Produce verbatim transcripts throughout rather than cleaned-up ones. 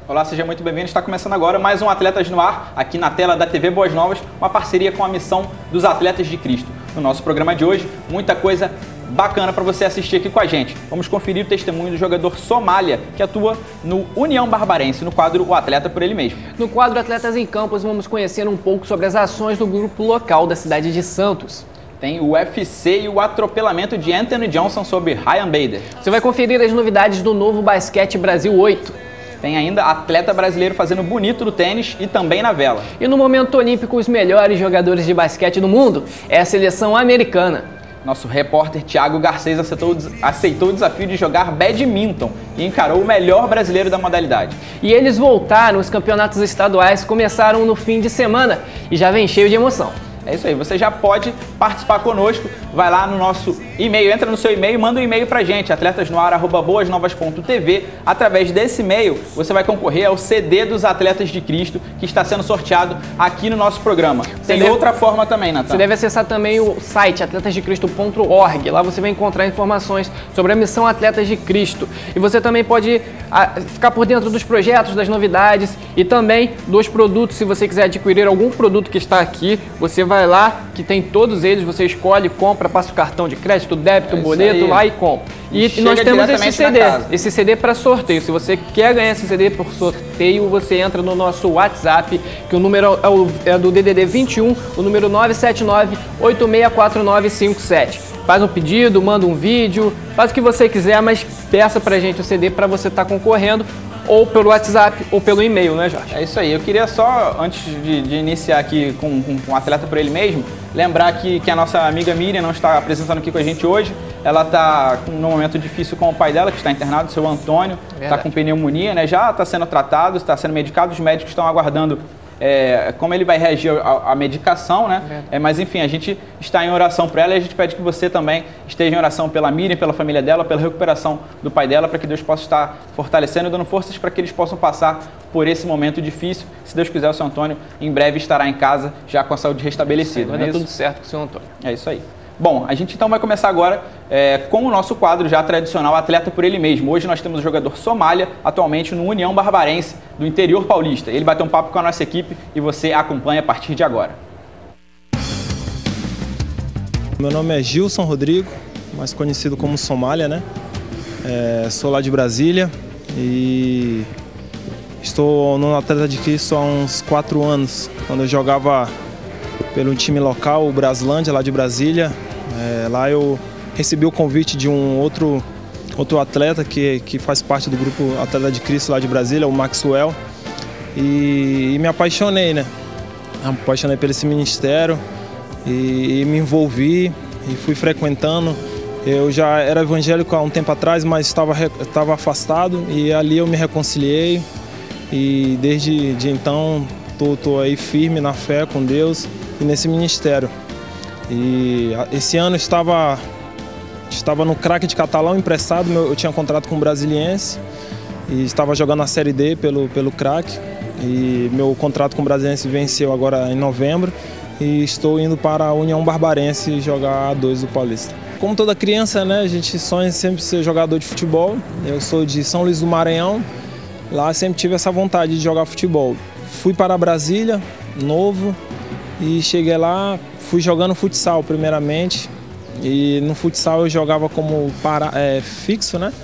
Olá, seja muito bem-vindo. Está começando agora mais um Atletas no Ar, aqui na tela da T V Boas Novas, uma parceria com a Missão dos Atletas de Cristo. No nosso programa de hoje, muita coisa bacana para você assistir aqui com a gente. Vamos conferir o testemunho do jogador Somália, que atua no União Barbarense, no quadro O Atleta por Ele Mesmo. No quadro Atletas em Campos, vamos conhecer um pouco sobre as ações do grupo local da cidade de Santos. Tem o U F C e o atropelamento de Anthony Johnson sobre Ryan Bader. Você vai conferir as novidades do novo Basquete Brasil oito. Tem ainda atleta brasileiro fazendo bonito no tênis e também na vela. E no momento olímpico, os melhores jogadores de basquete do mundo é a seleção americana. Nosso repórter Thiago Garcês aceitou, aceitou o desafio de jogar badminton e encarou o melhor brasileiro da modalidade. E eles voltaram, os campeonatos estaduais começaram no fim de semana e já vem cheio de emoção. É isso aí, você já pode participar conosco, vai lá no nosso e-mail, entra no seu e-mail e manda um e-mail pra gente, atletasnoar arroba boas novas ponto t v. Através desse e-mail, você vai concorrer ao C D dos Atletas de Cristo, que está sendo sorteado aqui no nosso programa. Você Tem deve... outra forma também, Natan. Você deve acessar também o site atletas de cristo ponto org, lá você vai encontrar informações sobre a missão Atletas de Cristo. E você também pode a, ficar por dentro dos projetos, das novidades e também dos produtos. Se você quiser adquirir algum produto que está aqui, você vai Vai lá, que tem todos eles, você escolhe, compra, passa o cartão de crédito, débito, é boleto lá e compra. E, e nós temos esse C D, esse C D para sorteio. Se você quer ganhar esse C D por sorteio, você entra no nosso WhatsApp, que o número é, o, é do D D D vinte e um, o número nove sete nove, oito seis quatro nove cinco sete. Faz um pedido, manda um vídeo, faz o que você quiser, mas peça pra gente o C D para você estar tá concorrendo, ou pelo WhatsApp ou pelo e-mail, né, Jorge? É isso aí. Eu queria só, antes de, de iniciar aqui com, com, com o Atleta por Ele Mesmo, lembrar que, que a nossa amiga Miriam não está apresentando aqui com a gente hoje. Ela está num momento difícil com o pai dela, que está internado, o seu Antônio, está com pneumonia, né? Já está sendo tratado, está sendo medicado, os médicos estão aguardando É, como ele vai reagir à medicação, né? É, mas enfim, a gente está em oração por ela e a gente pede que você também esteja em oração pela Miriam, pela família dela, pela recuperação do pai dela, para que Deus possa estar fortalecendo e dando forças para que eles possam passar por esse momento difícil. Se Deus quiser, o seu Antônio em breve estará em casa, já com a saúde restabelecida. Vai dar tudo certo com o seu Antônio. É isso aí. Bom, a gente então vai começar agora é, com o nosso quadro já tradicional Atleta por Ele Mesmo. Hoje nós temos o jogador Somália, atualmente no União Barbarense, do interior paulista. Ele bateu um papo com a nossa equipe e você acompanha a partir de agora. Meu nome é Gilson Rodrigo, mais conhecido como Somália, né? É, sou lá de Brasília e estou no Atleta de Cristo há uns quatro anos, quando eu jogava pelo time local, o Braslândia, lá de Brasília. É, lá eu recebi o convite de um outro, outro atleta que, que faz parte do grupo Atleta de Cristo lá de Brasília, o Maxwell. E, e me apaixonei, né? Me apaixonei por esse ministério e, e me envolvi e fui frequentando. Eu já era evangélico há um tempo atrás, mas estava, estava afastado e ali eu me reconciliei. E desde de então estou aí firme na fé com Deus e nesse ministério. E esse ano eu estava, estava no Crack de Catalão emprestado, eu tinha contrato com o Brasiliense e estava jogando a Série D pelo, pelo Crack. E meu contrato com o Brasiliense venceu agora em novembro e estou indo para a União Barbarense jogar A dois do Paulista. Como toda criança, né, a gente sonha sempre ser jogador de futebol. Eu sou de São Luís do Maranhão, lá sempre tive essa vontade de jogar futebol. Fui para Brasília, novo, e cheguei lá, fui jogando futsal primeiramente, e no futsal eu jogava como para, é, fixo, né?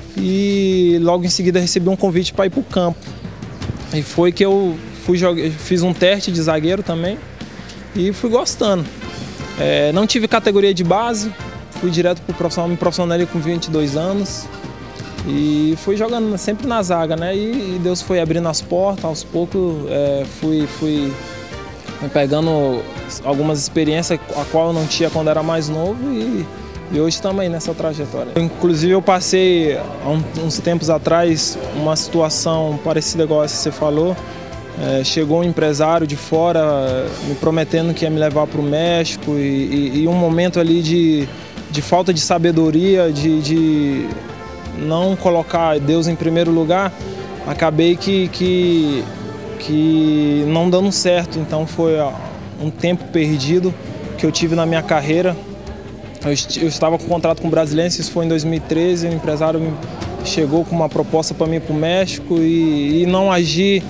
E logo em seguida recebi um convite para ir para o campo. E foi que eu fui jogar, fiz um teste de zagueiro também e fui gostando. É, não tive categoria de base, fui direto para o profissional, me profissionalizei com vinte e dois anos e fui jogando sempre na zaga, né? E, e Deus foi abrindo as portas, aos poucos é, fui, fui pegando algumas experiências a qual eu não tinha quando era mais novo e, e hoje estamos aí nessa trajetória. Inclusive eu passei há uns tempos atrás uma situação parecida igual essa que você falou. É, chegou um empresário de fora me prometendo que ia me levar para o México e, e, e um momento ali de, de falta de sabedoria, de, de não colocar Deus em primeiro lugar, acabei que, que que não dando certo, então foi um tempo perdido que eu tive na minha carreira. Eu, eu estava com contrato com o Brasiliense, isso foi em dois mil e treze, o empresário me chegou com uma proposta para mim para o México e, e não agir,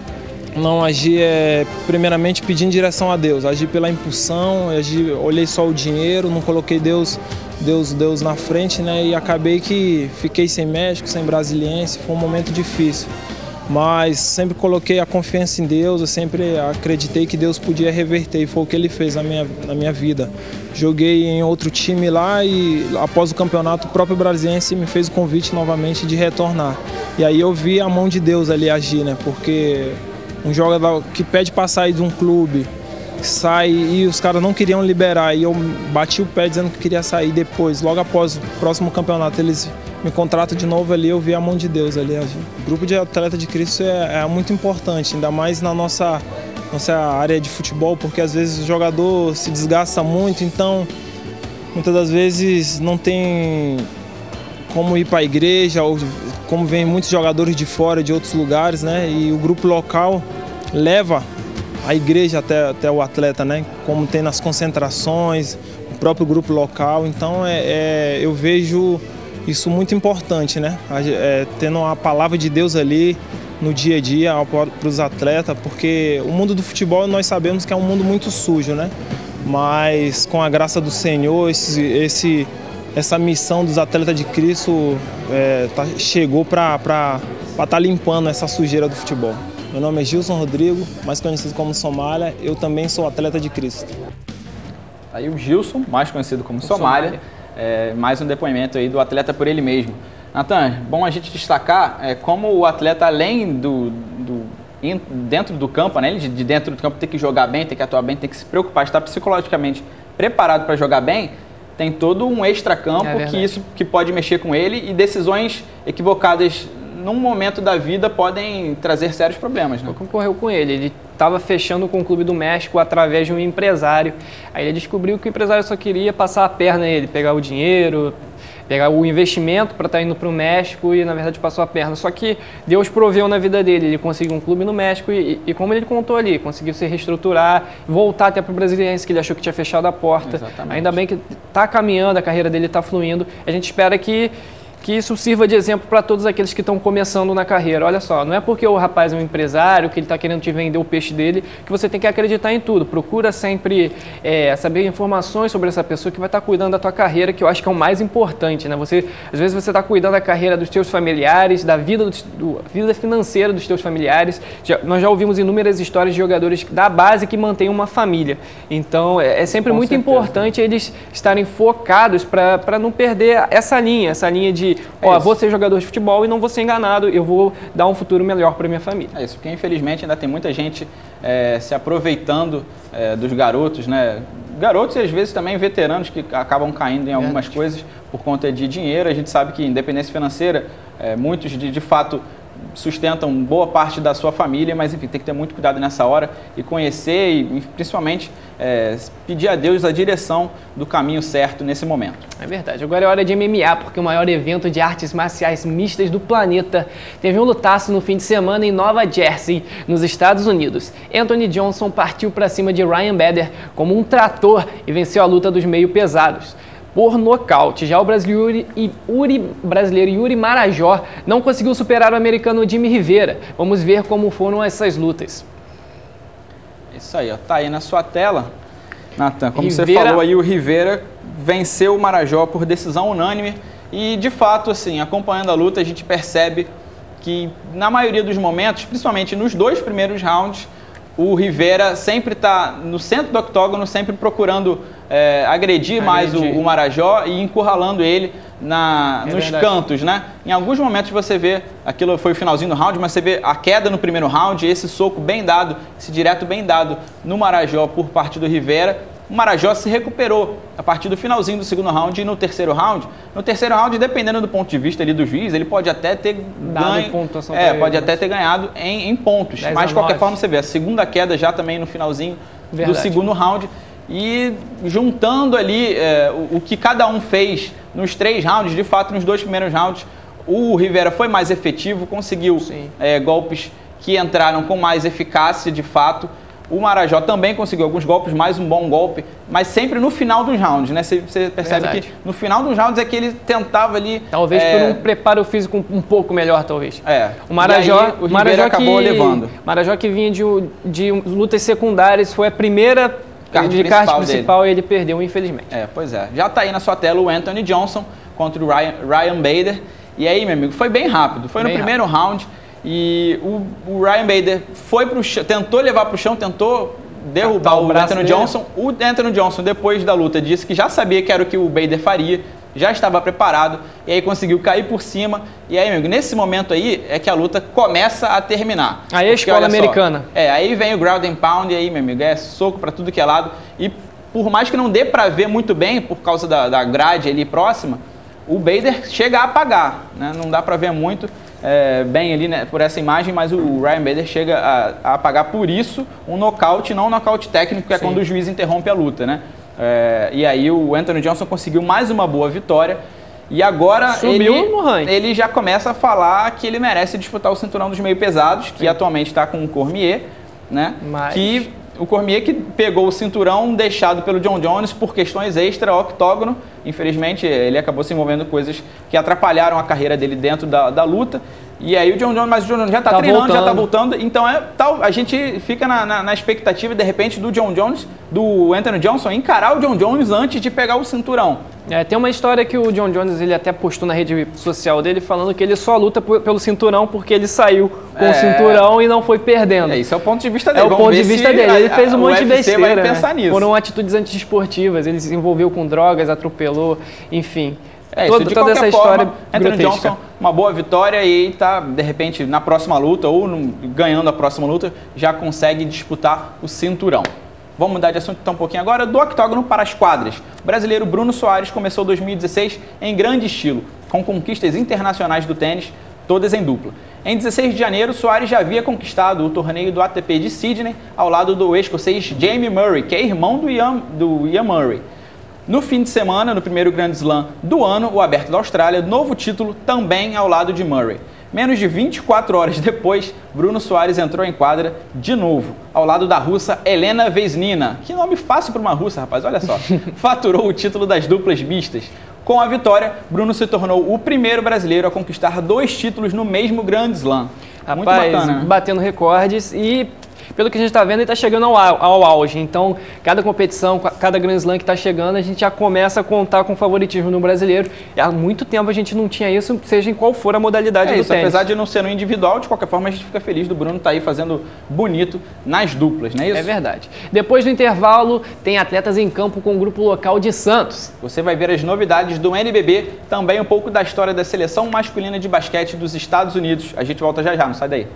não agir é, primeiramente pedindo direção a Deus, agir pela impulsão, agir, olhei só o dinheiro, não coloquei Deus, Deus, Deus na frente, né? E acabei que fiquei sem México, sem Brasiliense, foi um momento difícil. Mas sempre coloquei a confiança em Deus, eu sempre acreditei que Deus podia reverter e foi o que Ele fez na minha, na minha vida. Joguei em outro time lá e após o campeonato o próprio Brasiliense me fez o convite novamente de retornar. E aí eu vi a mão de Deus ali agir, né? Porque um jogador que pede para sair de um clube, sai e os caras não queriam liberar e eu bati o pé dizendo que queria sair depois, logo após o próximo campeonato eles me contratam de novo ali, eu vi a mão de Deus ali. O grupo de atleta de Cristo é, é muito importante, ainda mais na nossa, nossa área de futebol, porque às vezes o jogador se desgasta muito, então muitas das vezes não tem como ir para a igreja, ou como vem muitos jogadores de fora, de outros lugares, né? E o grupo local leva a igreja até, até o atleta, né? Como tem nas concentrações, o próprio grupo local, então é, é, eu vejo isso muito importante, né? É, tendo a palavra de Deus ali no dia a dia para os atletas, porque o mundo do futebol nós sabemos que é um mundo muito sujo, né? Mas com a graça do Senhor, esse, esse, essa missão dos atletas de Cristo é, tá, chegou para estar tá limpando essa sujeira do futebol. Meu nome é Gilson Rodrigo, mais conhecido como Somália, eu também sou atleta de Cristo. Aí o Gilson, mais conhecido como Somália. Somália. É, mais um depoimento aí do atleta por ele mesmo. Natan, bom a gente destacar é, como o atleta, além do, do in, dentro do campo, né, de, de dentro do campo tem que jogar bem, tem que atuar bem, tem que se preocupar, estar psicologicamente preparado para jogar bem, tem todo um extracampo é que isso que pode mexer com ele e decisões equivocadas num momento da vida podem trazer sérios problemas, né? Concorreu com ele, ele estava fechando com o Clube do México através de um empresário, aí ele descobriu que o empresário só queria passar a perna nele, pegar o dinheiro, pegar o investimento para estar indo para o México e na verdade passou a perna, só que Deus proveu na vida dele, ele conseguiu um clube no México e, e como ele contou ali, conseguiu se reestruturar, voltar até para o Brasiliense, que ele achou que tinha fechado a porta. Exatamente. Ainda bem que está caminhando, a carreira dele está fluindo, a gente espera que que isso sirva de exemplo para todos aqueles que estão começando na carreira. Olha só, não é porque o rapaz é um empresário, que ele está querendo te vender o peixe dele, que você tem que acreditar em tudo. Procura sempre é, saber informações sobre essa pessoa que vai estar tá cuidando da tua carreira, que eu acho que é o mais importante, né? Você, às vezes você está cuidando da carreira dos teus familiares, da vida, do, do, vida financeira dos teus familiares. Já, nós já ouvimos inúmeras histórias de jogadores da base que mantêm uma família. Então, é, é sempre Com muito certeza. importante eles estarem focados para não perder essa linha, essa linha de ó, é vou ser jogador de futebol e não vou ser enganado, eu vou dar um futuro melhor para minha família. É isso, porque infelizmente ainda tem muita gente é, se aproveitando é, dos garotos, né? Garotos e às vezes também veteranos que acabam caindo em algumas é. coisas por conta de dinheiro. A gente sabe que independência financeira, é, muitos de, de fato sustentam boa parte da sua família, mas enfim, tem que ter muito cuidado nessa hora e conhecer e principalmente é, pedir a Deus a direção do caminho certo nesse momento. É verdade. Agora é hora de M M A, porque o maior evento de artes marciais mistas do planeta teve um lutaço no fim de semana em Nova Jersey, nos Estados Unidos. Anthony Johnson partiu para cima de Ryan Bader como um trator e venceu a luta dos meio pesados por nocaute. Já o brasileiro Yuri, brasileiro Yuri Marajó não conseguiu superar o americano Jimmy Rivera. Vamos ver como foram essas lutas. Isso aí, ó, tá aí na sua tela, Natan. Como Rivera... você falou aí, o Rivera venceu o Marajó por decisão unânime e, de fato, assim, acompanhando a luta, a gente percebe que, na maioria dos momentos, principalmente nos dois primeiros rounds, o Rivera sempre está no centro do octógono, sempre procurando é, agredir, agredir mais o, o Marajó e encurralando ele na, é nos verdade. cantos, né? Em alguns momentos você vê, aquilo foi o finalzinho do round, mas você vê a queda no primeiro round, esse soco bem dado, esse direto bem dado no Marajó por parte do Rivera. O Marajó se recuperou a partir do finalzinho do segundo round e no terceiro round. No terceiro round, dependendo do ponto de vista ali do juiz, ele pode até ter ganho, é, pode até ter ganhado em, em pontos. Mas de qualquer forma você vê a segunda queda já também no finalzinho Verdade. do segundo round. E juntando ali é, o, o que cada um fez nos três rounds, de fato nos dois primeiros rounds, o Rivera foi mais efetivo, conseguiu é, golpes que entraram com mais eficácia de fato. O Marajó também conseguiu alguns golpes, mais um bom golpe, mas sempre no final dos rounds, né? Você, você percebe Verdade. que no final dos rounds é que ele tentava ali... Talvez é... por um preparo físico um pouco melhor, talvez. É. O Marajó, aí, o Marajó acabou que, levando. Marajó que vinha de, de lutas secundárias, foi a primeira card de principal card principal e ele perdeu, infelizmente. É, pois é. Já tá aí na sua tela o Anthony Johnson contra o Ryan, Ryan Bader. E aí, meu amigo, foi bem rápido. Foi bem no primeiro rápido. round e o, o Ryan Bader foi pro chão, tentou levar pro chão, tentou derrubar o, o Anthony dele. Johnson. O Anthony Johnson, depois da luta, disse que já sabia que era o que o Bader faria, já estava preparado, e aí conseguiu cair por cima. E aí, meu amigo, nesse momento aí é que a luta começa a terminar. Aí é a escola americana. É, aí vem o ground and pound, e aí, meu amigo, é soco para tudo que é lado. E por mais que não dê para ver muito bem, por causa da, da grade ali próxima, o Bader chega a apagar, né? Não dá para ver muito. É, bem ali, né, por essa imagem, mas o Ryan Bader chega a, a apagar por isso um nocaute, não um nocaute técnico, que é Sim. quando o juiz interrompe a luta, né? É, e aí o Anthony Johnson conseguiu mais uma boa vitória e agora Subiu ele, no ranking. ele já começa a falar que ele merece disputar o cinturão dos meio pesados, que Sim. atualmente está com o Cormier, né? Mas... Que o Cormier que pegou o cinturão deixado pelo John Jones por questões extra-octógono. Infelizmente, ele acabou se envolvendo em coisas que atrapalharam a carreira dele dentro da, da luta. E aí o John Jones, mas o John Jones já está tá treinando, voltando. já está voltando. Então é tal, a gente fica na, na, na expectativa, de repente, do John Jones, do Anthony Johnson, encarar o John Jones antes de pegar o cinturão. É, tem uma história que o John Jones ele até postou na rede social dele falando que ele só luta por, pelo cinturão porque ele saiu com é. o cinturão e não foi perdendo. É, isso é o ponto de vista dele. É o ponto de vista dele. Ele a, fez um monte de besteira, vai pensar né? nisso. Foram atitudes antiesportivas, ele se envolveu com drogas, atropelou, enfim. É, toda, isso, de toda essa história forma, Anthony Johnson, uma boa vitória e tá, de repente, na próxima luta ou no, ganhando a próxima luta, já consegue disputar o cinturão. Vamos mudar de assunto então um pouquinho agora, do octógono para as quadras. O brasileiro Bruno Soares começou dois mil e dezesseis em grande estilo, com conquistas internacionais do tênis, todas em dupla. Em dezesseis de janeiro, Soares já havia conquistado o torneio do A T P de Sydney, ao lado do escocês Jamie Murray, que é irmão do Ian, do Ian Murray. No fim de semana, no primeiro Grand Slam do ano, o Aberto da Austrália, novo título também ao lado de Murray. Menos de vinte e quatro horas depois, Bruno Soares entrou em quadra de novo, ao lado da russa Helena Vesnina. Que nome fácil para uma russa, rapaz, olha só. Faturou o título das duplas mistas. Com a vitória, Bruno se tornou o primeiro brasileiro a conquistar dois títulos no mesmo Grand Slam. Rapaz, muito bacana, né? Batendo recordes e... Pelo que a gente está vendo, ele está chegando ao, ao auge. Então, cada competição, cada Grand Slam que está chegando, a gente já começa a contar com favoritismo no brasileiro. E há muito tempo a gente não tinha isso, seja em qual for a modalidade é do isso, tênis. Apesar de não ser no individual, de qualquer forma a gente fica feliz do Bruno estar tá aí fazendo bonito nas duplas, não é isso? É verdade. Depois do intervalo, tem atletas em campo com o grupo local de Santos. Você vai ver as novidades do N B B, também um pouco da história da seleção masculina de basquete dos Estados Unidos. A gente volta já já, não sai daí.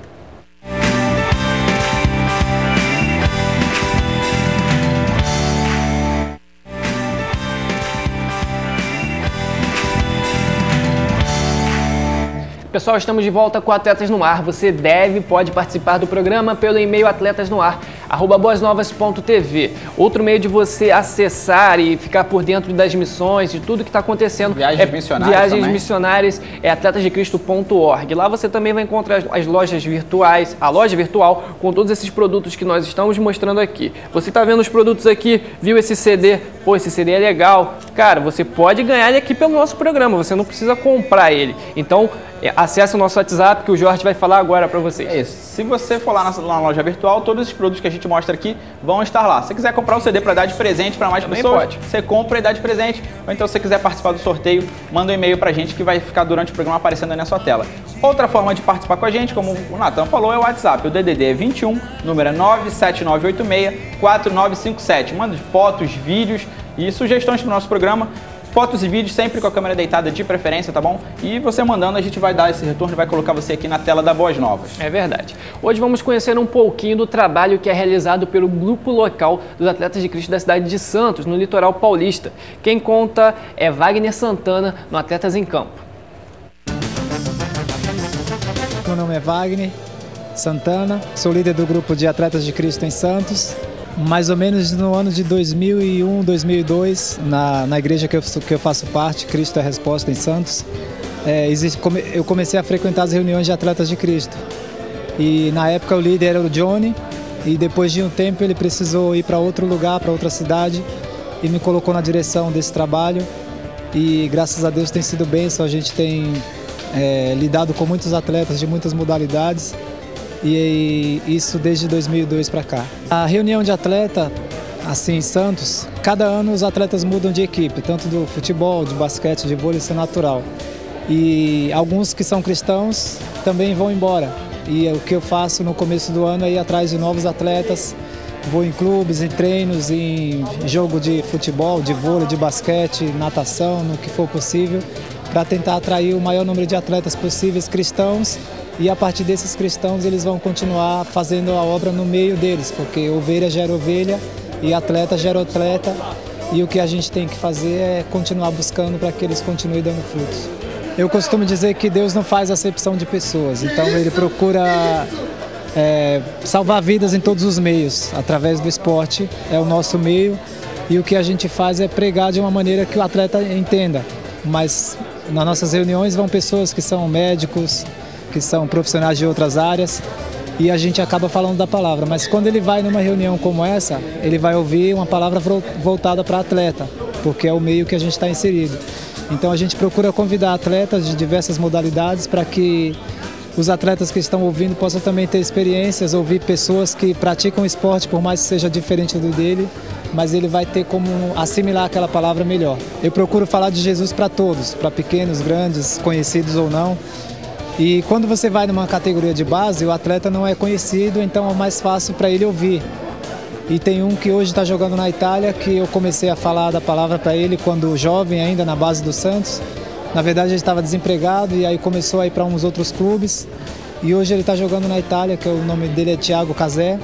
Pessoal, estamos de volta com Atletas no Ar. Você deve, pode participar do programa pelo e-mail atletasnoar, arroba boasnovas ponto tv. Outro meio de você acessar e ficar por dentro das missões, de tudo que está acontecendo. Viagens é, missionárias Viagens também. missionárias é atletas de cristo ponto org. Lá você também vai encontrar as, as lojas virtuais, a loja virtual com todos esses produtos que nós estamos mostrando aqui. Você está vendo os produtos aqui, viu esse C D? Pô, esse C D é legal. Cara, você pode ganhar ele aqui pelo nosso programa, você não precisa comprar ele. Então, acesse o nosso WhatsApp que o Jorge vai falar agora para vocês. É isso. Se você for lá na, na loja virtual, todos os produtos que a gente mostra aqui vão estar lá. Se você quiser comprar o C D para dar de presente para mais Também pessoas, pode. Você compra e dá de presente. Ou então, se você quiser participar do sorteio, manda um e-mail para a gente que vai ficar durante o programa aparecendo aí na sua tela. Outra forma de participar com a gente, como o Nathan falou, é o WhatsApp. O D D D é vinte e um, número é nove sete nove oito seis, quatro nove cinco sete. Manda fotos, vídeos e sugestões para o nosso programa. Fotos e vídeos sempre com a câmera deitada de preferência, tá bom? E você mandando, a gente vai dar esse retorno e vai colocar você aqui na tela da Boas Novas. É verdade. Hoje vamos conhecer um pouquinho do trabalho que é realizado pelo grupo local dos Atletas de Cristo da cidade de Santos, no litoral paulista. Quem conta é Wagner Santana, no Atletas em Campo. Meu nome é Wagner Santana, sou líder do grupo de Atletas de Cristo em Santos. Mais ou menos no ano de dois mil e um, dois mil e dois, na, na igreja que eu, que eu faço parte, Cristo é a Resposta em Santos, é, existe, eu comecei a frequentar as reuniões de Atletas de Cristo. E na época o líder era o Johnny e depois de um tempo ele precisou ir para outro lugar, para outra cidade, e me colocou na direção desse trabalho. E graças a Deus tem sido bênção, a gente tem é, lidado com muitos atletas de muitas modalidades, e isso desde dois mil e dois para cá. A reunião de atleta, assim, em Santos, cada ano os atletas mudam de equipe, tanto do futebol, de basquete, de vôlei, isso é natural. E alguns que são cristãos também vão embora. E o que eu faço no começo do ano é ir atrás de novos atletas. Vou em clubes, em treinos, em jogo de futebol, de vôlei, de basquete, natação, no que for possível, para tentar atrair o maior número de atletas possíveis cristãos, e a partir desses cristãos eles vão continuar fazendo a obra no meio deles, porque ovelha gera ovelha e atleta gera atleta, e o que a gente tem que fazer é continuar buscando para que eles continuem dando frutos. Eu costumo dizer que Deus não faz acepção de pessoas, então ele procura É, salvar vidas em todos os meios, através do esporte, é o nosso meio, e o que a gente faz é pregar de uma maneira que o atleta entenda. Mas nas nossas reuniões vão pessoas que são médicos, que são profissionais de outras áreas, e a gente acaba falando da palavra. Mas quando ele vai numa reunião como essa, ele vai ouvir uma palavra voltada para atleta, porque é o meio que a gente está inserido. Então a gente procura convidar atletas de diversas modalidades para que os atletas que estão ouvindo possam também ter experiências, ouvir pessoas que praticam esporte, por mais que seja diferente do dele, mas ele vai ter como assimilar aquela palavra melhor. Eu procuro falar de Jesus para todos, para pequenos, grandes, conhecidos ou não. E quando você vai numa categoria de base, o atleta não é conhecido, então é mais fácil para ele ouvir. E tem um que hoje está jogando na Itália, que eu comecei a falar da palavra para ele quando jovem, ainda na base do Santos. Na verdade ele estava desempregado e aí começou a ir para uns outros clubes, e hoje ele está jogando na Itália, que é o nome dele é Thiago Casé,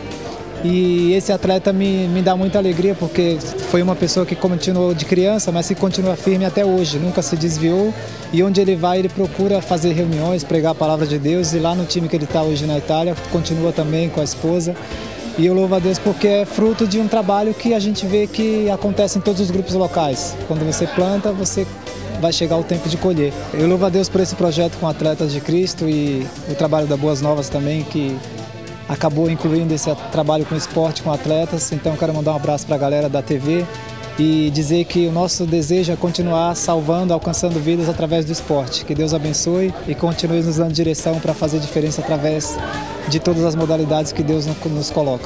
e esse atleta me, me dá muita alegria, porque foi uma pessoa que continuou de criança, mas que continua firme até hoje, nunca se desviou, e onde ele vai ele procura fazer reuniões, pregar a palavra de Deus, e lá no time que ele está hoje na Itália, continua também com a esposa. E eu louvo a Deus porque é fruto de um trabalho que a gente vê que acontece em todos os grupos locais. Quando você planta, você vai chegar o tempo de colher. Eu louvo a Deus por esse projeto com Atletas de Cristo e o trabalho da Boas Novas também, que acabou incluindo esse trabalho com esporte, com atletas. Então quero mandar um abraço para a galera da T V e dizer que o nosso desejo é continuar salvando, alcançando vidas através do esporte. Que Deus abençoe e continue nos dando direção para fazer diferença através de todas as modalidades que Deus nos coloca.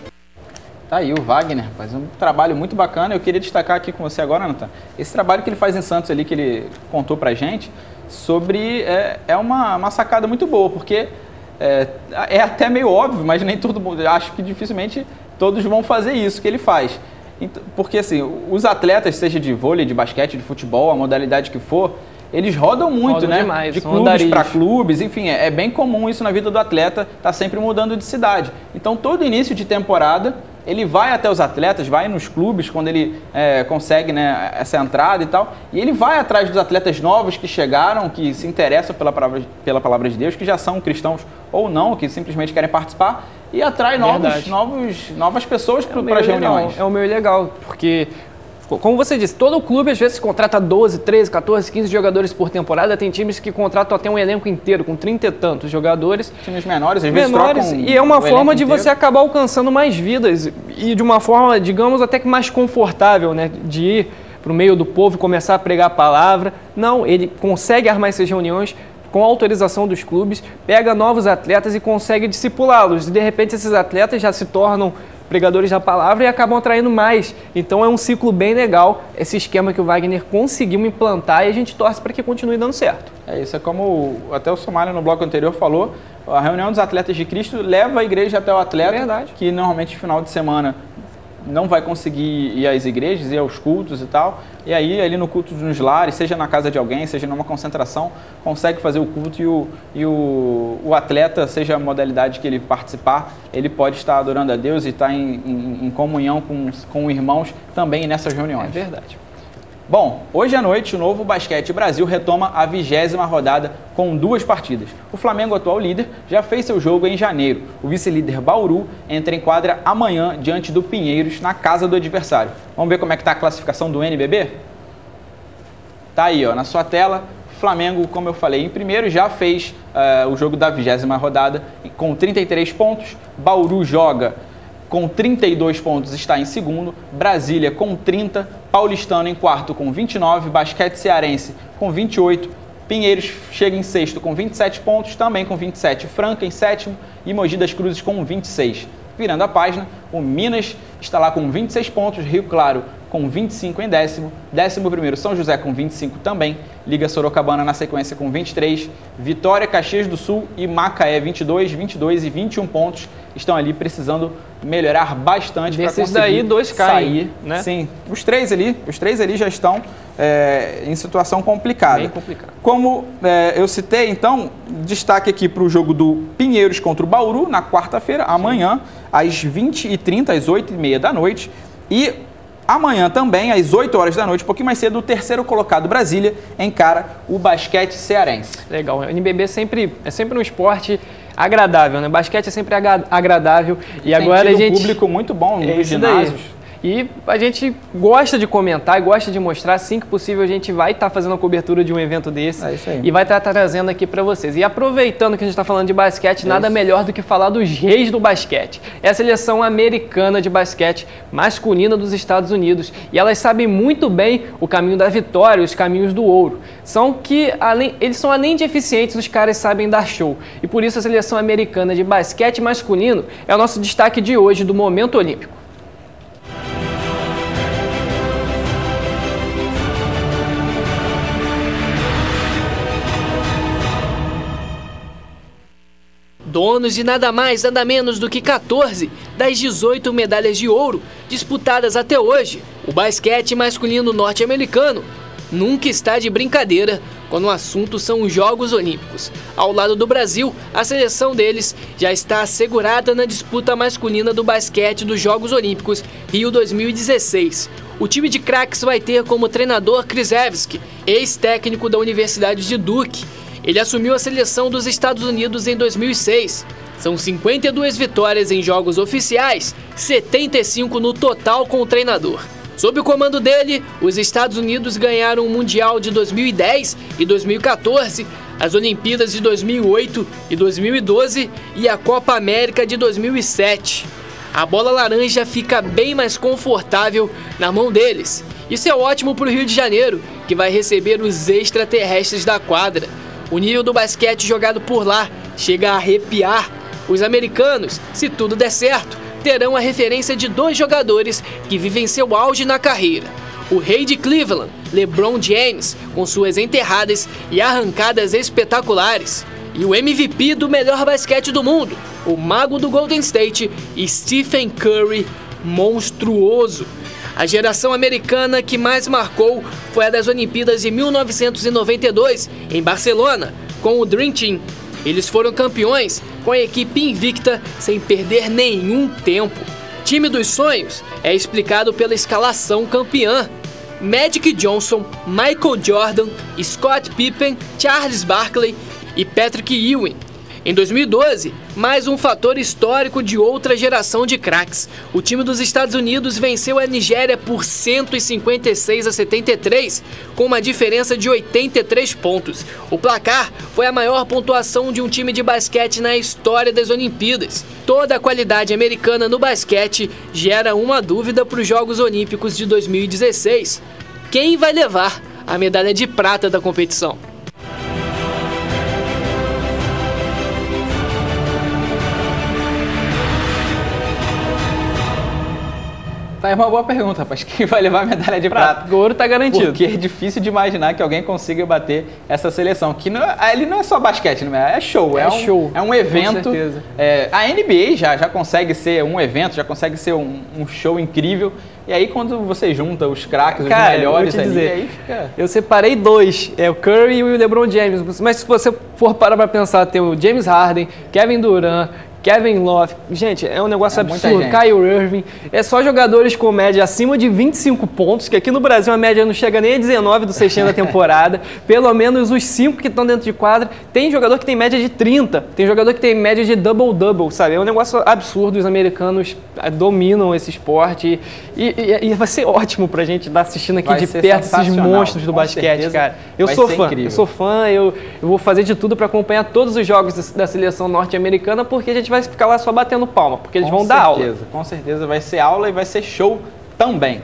Tá aí o Wagner, faz um trabalho muito bacana. Eu queria destacar aqui com você agora, Nathan, esse trabalho que ele faz em Santos ali, que ele contou pra gente, sobre, é, é uma, uma sacada muito boa, porque é, é até meio óbvio, mas nem todo mundo, acho que dificilmente todos vão fazer isso que ele faz. Porque assim, os atletas, seja de vôlei, de basquete, de futebol, a modalidade que for, eles rodam muito, rodam né? Demais, de clubes para clubes, enfim, é, é bem comum isso na vida do atleta, tá sempre mudando de cidade. Então, todo início de temporada, ele vai até os atletas, vai nos clubes, quando ele é, consegue, né, essa entrada e tal, e ele vai atrás dos atletas novos que chegaram, que se interessam pela palavra, pela palavra de Deus, que já são cristãos ou não, que simplesmente querem participar, e atrai novos, novos, novas pessoas para as reuniões. É o meio legal, porque, como você disse, todo clube às vezes contrata doze, treze, quatorze, quinze jogadores por temporada. Tem times que contratam até um elenco inteiro, com trinta e tantos jogadores. Times menores, às vezes menores, trocam e é uma forma de inteiro. Você acabar alcançando mais vidas e de uma forma, digamos, até que mais confortável, né? De ir para o meio do povo e começar a pregar a palavra. Não, ele consegue armar essas reuniões com autorização dos clubes, pega novos atletas e consegue discipulá-los. E de repente esses atletas já se tornam pregadores da palavra e acabam atraindo mais. Então é um ciclo bem legal, esse esquema que o Wagner conseguiu implantar, e a gente torce para que continue dando certo. É isso, é como até o Somália no bloco anterior falou, a reunião dos atletas de Cristo leva a igreja até o atleta, é que normalmente no final de semana não vai conseguir ir às igrejas, ir aos cultos e tal, e aí ali no culto nos lares, seja na casa de alguém, seja numa concentração, consegue fazer o culto, e o, e o, o atleta, seja a modalidade que ele participar, ele pode estar adorando a Deus e estar em, em, em comunhão com, com irmãos também nessas reuniões. É verdade. Bom, hoje à noite o Novo Basquete Brasil retoma a vigésima rodada com duas partidas. O Flamengo, atual líder, já fez seu jogo em janeiro. O vice-líder Bauru entra em quadra amanhã diante do Pinheiros, na casa do adversário. Vamos ver como é que está a classificação do N B B? Tá aí, ó, na sua tela. Flamengo, como eu falei, em primeiro já fez uh, o jogo da vigésima rodada com trinta e três pontos. Bauru joga com trinta e dois pontos, está em segundo. Brasília com trinta. Paulistano em quarto com vinte e nove. Basquete Cearense com vinte e oito. Pinheiros chega em sexto com vinte e sete pontos, também com vinte e sete. Franca em sétimo e Mogi das Cruzes com vinte e seis. Virando a página, o Minas está lá com vinte e seis pontos, Rio Claro com vinte e cinco em décimo, décimo primeiro São José com vinte e cinco também, Liga Sorocabana na sequência com vinte e três, Vitória, Caxias do Sul e Macaé vinte e dois, vinte e dois e vinte e um pontos, estão ali precisando melhorar bastante para conseguir daí, dois caem, sair. Né? Sim, os três ali, os três ali já estão é, em situação complicada. Bem complicado. Como é, eu citei, então, destaque aqui para o jogo do Pinheiros contra o Bauru na quarta-feira, amanhã, às vinte e trinta, às oito e meia da noite. E amanhã também, às oito horas da noite, um pouquinho mais cedo, o terceiro colocado Brasília encara o basquete cearense. Legal, o N B B sempre, é sempre um esporte agradável, né? Basquete é sempre agradável e Tem agora tido a gente... um público muito bom é nos ginásios. E a gente gosta de comentar e gosta de mostrar, assim que possível a gente vai estar tá fazendo a cobertura de um evento desse é isso aí. E vai estar tá trazendo aqui para vocês. E aproveitando que a gente está falando de basquete, é nada isso. melhor do que falar dos reis do basquete. É a seleção americana de basquete masculina dos Estados Unidos e elas sabem muito bem o caminho da vitória, os caminhos do ouro. São que, além, eles são além de eficientes, os caras sabem dar show. E por isso a seleção americana de basquete masculino é o nosso destaque de hoje do Momento Olímpico. Donos de nada mais, nada menos do que quatorze das dezoito medalhas de ouro disputadas até hoje, o basquete masculino norte-americano nunca está de brincadeira quando o assunto são os Jogos Olímpicos. Ao lado do Brasil, a seleção deles já está assegurada na disputa masculina do basquete dos Jogos Olímpicos Rio dois mil e dezesseis. O time de craques vai ter como treinador Krzyzewski, ex-técnico da Universidade de Duke. Ele assumiu a seleção dos Estados Unidos em dois mil e seis. São cinquenta e duas vitórias em jogos oficiais, setenta e cinco no total com o treinador. Sob o comando dele, os Estados Unidos ganharam o Mundial de dois mil e dez e dois mil e quatorze, as Olimpíadas de dois mil e oito e dois mil e doze e a Copa América de dois mil e sete. A bola laranja fica bem mais confortável na mão deles. Isso é ótimo para o Rio de Janeiro, que vai receber os extraterrestres da quadra. O nível do basquete jogado por lá chega a arrepiar. Os americanos, se tudo der certo, terão a referência de dois jogadores que vivem seu auge na carreira. O rei de Cleveland, LeBron James, com suas enterradas e arrancadas espetaculares. E o M V P do melhor basquete do mundo, o mago do Golden State, Stephen Curry, monstruoso. A geração americana que mais marcou foi a das Olimpíadas de mil novecentos e noventa e dois, em Barcelona, com o Dream Team. Eles foram campeões com a equipe invicta, sem perder nenhum tempo. Time dos sonhos é explicado pela escalação campeã. Magic Johnson, Michael Jordan, Scott Pippen, Charles Barkley e Patrick Ewing. Em dois mil e doze, mais um fator histórico de outra geração de craques. O time dos Estados Unidos venceu a Nigéria por cento e cinquenta e seis a setenta e três, com uma diferença de oitenta e três pontos. O placar foi a maior pontuação de um time de basquete na história das Olimpíadas. Toda a qualidade americana no basquete gera uma dúvida para os Jogos Olímpicos de dois mil e dezesseis. Quem vai levar a medalha de prata da competição? Tá, é uma boa pergunta, rapaz. Quem vai levar a medalha de prata? O ouro tá garantido. Porque é difícil de imaginar que alguém consiga bater essa seleção. Que não, ele não é só basquete, não é? É show. É, é um, show. É um evento. Com certeza. É, a N B A já, já consegue ser um evento, já consegue ser um, um show incrível. E aí quando você junta os craques, os Cara, melhores eu vou te ali, dizer, aí fica... Eu separei dois, é o Curry e o LeBron James. Mas se você for parar pra pensar, tem o James Harden, Kevin Durant, Kevin Love, gente, é um negócio é absurdo. Kyrie Irving, é só jogadores com média acima de vinte e cinco pontos, que aqui no Brasil a média não chega nem a dezenove do sextinho da temporada. Pelo menos os cinco que estão dentro de quadra. Tem jogador que tem média de trinta, tem jogador que tem média de double-double, sabe? É um negócio absurdo, os americanos dominam esse esporte e, e, e vai ser ótimo pra gente estar assistindo aqui vai de perto esses monstros do basquete, cara. Eu sou fã, incrível. eu sou fã, eu, eu vou fazer de tudo pra acompanhar todos os jogos da seleção norte-americana, porque a gente gente vai ficar lá só batendo palma, porque eles Com vão dar aula. certeza, com certeza vai ser aula e vai ser show também.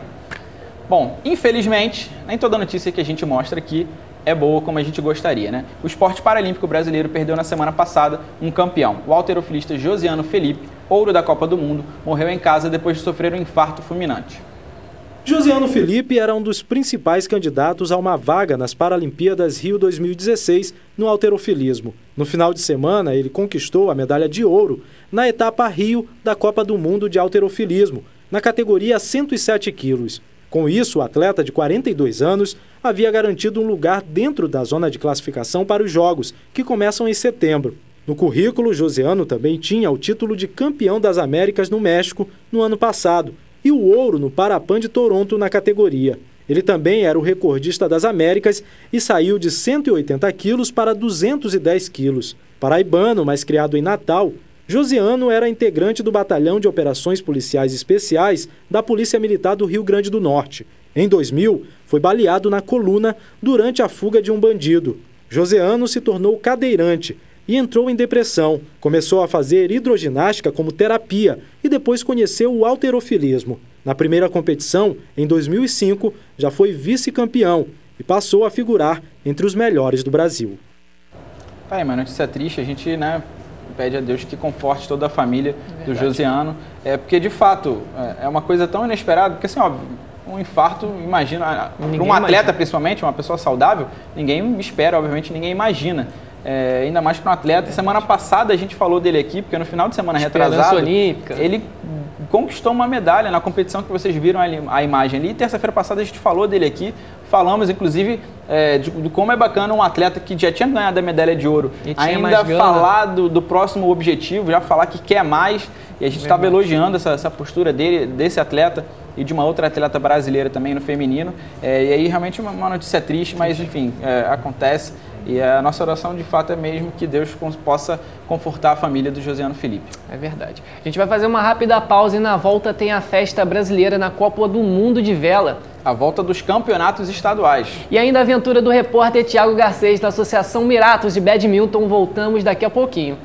Bom, infelizmente, nem toda notícia que a gente mostra aqui é boa como a gente gostaria, né? O esporte paralímpico brasileiro perdeu na semana passada um campeão. O halterofilista Josiano Felipe, ouro da Copa do Mundo, morreu em casa depois de sofrer um infarto fulminante. Josiano Felipe era um dos principais candidatos a uma vaga nas Paralimpíadas Rio dois mil e dezesseis no halterofilismo. No final de semana, ele conquistou a medalha de ouro na etapa Rio da Copa do Mundo de halterofilismo, na categoria cento e sete quilos. Com isso, o atleta de quarenta e dois anos havia garantido um lugar dentro da zona de classificação para os Jogos, que começam em setembro. No currículo, Josiano também tinha o título de campeão das Américas no México no ano passado e o ouro no Parapan de Toronto na categoria. Ele também era o recordista das Américas e saiu de cento e oitenta quilos para duzentos e dez quilos. Paraibano, mas criado em Natal, Josiano era integrante do Batalhão de Operações Policiais Especiais da Polícia Militar do Rio Grande do Norte. Em dois mil, foi baleado na coluna durante a fuga de um bandido. Josiano se tornou cadeirante e entrou em depressão. Começou a fazer hidroginástica como terapia e depois conheceu o halterofilismo. Na primeira competição, em dois mil e cinco, já foi vice-campeão e passou a figurar entre os melhores do Brasil. Tá aí, uma notícia triste, a gente, né, pede a Deus que conforte toda a família do Josiano, é, porque de fato é uma coisa tão inesperada, porque assim, óbvio, um infarto, imagina, para um atleta imagina. principalmente, uma pessoa saudável, ninguém espera, obviamente, ninguém imagina. É, ainda mais para um atleta. Semana passada a gente falou dele aqui, porque no final de semana retrasado, olímpica. ele conquistou uma medalha na competição que vocês viram ali, a imagem ali. Terça-feira passada a gente falou dele aqui, falamos inclusive é, de, de como é bacana um atleta que já tinha ganhado a medalha de ouro ainda falar do, do próximo objetivo, já falar que quer mais, e a gente estava elogiando essa, essa postura dele, desse atleta e de uma outra atleta brasileira também no feminino, é, e aí realmente uma, uma notícia triste, mas enfim, é, acontece. E a nossa oração, de fato, é mesmo que Deus possa confortar a família do Josiano Felipe. É verdade. A gente vai fazer uma rápida pausa e na volta tem a festa brasileira na Copa do Mundo de Vela. A volta dos campeonatos estaduais. E ainda a aventura do repórter Thiago Garcês da Associação Miratos de Badminton. Voltamos daqui a pouquinho.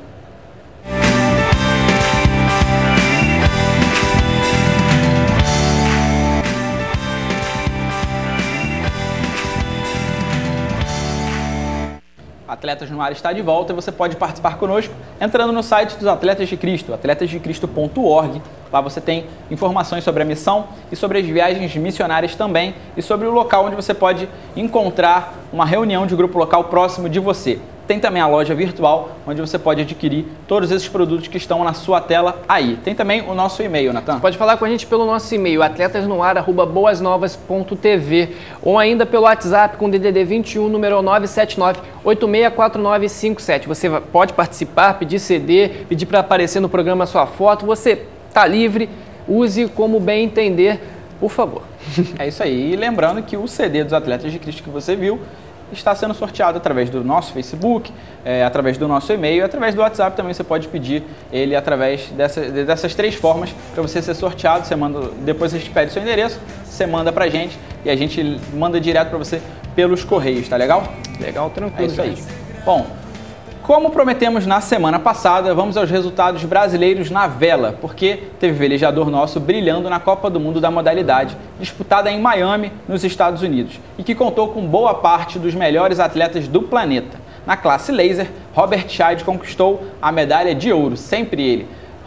Atletas no Ar está de volta e você pode participar conosco entrando no site dos Atletas de Cristo, atletas de cristo ponto org. Lá você tem informações sobre a missão e sobre as viagens missionárias também e sobre o local onde você pode encontrar uma reunião de grupo local próximo de você. Tem também a loja virtual, onde você pode adquirir todos esses produtos que estão na sua tela aí. Tem também o nosso e-mail, Natan. Pode falar com a gente pelo nosso e-mail, atletasnoar arroba boasnovas ponto tv, ou ainda pelo WhatsApp com D D D vinte e um, número nove sete nove, oito seis quatro nove cinco sete. Você pode participar, pedir C D, pedir para aparecer no programa a sua foto. Você está livre, use como bem entender, por favor. É isso aí. E lembrando que o C D dos Atletas de Cristo que você viu está sendo sorteado através do nosso Facebook, é, através do nosso e-mail e através do WhatsApp também. Você pode pedir ele através dessa, dessas três formas para você ser sorteado. Você manda, depois a gente pede seu endereço, você manda pra gente e a gente manda direto para você pelos correios, tá legal? Legal, tranquilo. É isso aí. Bom, como prometemos na semana passada, vamos aos resultados brasileiros na vela, porque teve velejador nosso brilhando na Copa do Mundo da modalidade, disputada em Miami, nos Estados Unidos, e que contou com boa parte dos melhores atletas do planeta. Na classe laser, Robert Scheid conquistou a medalha de ouro, sempre ele.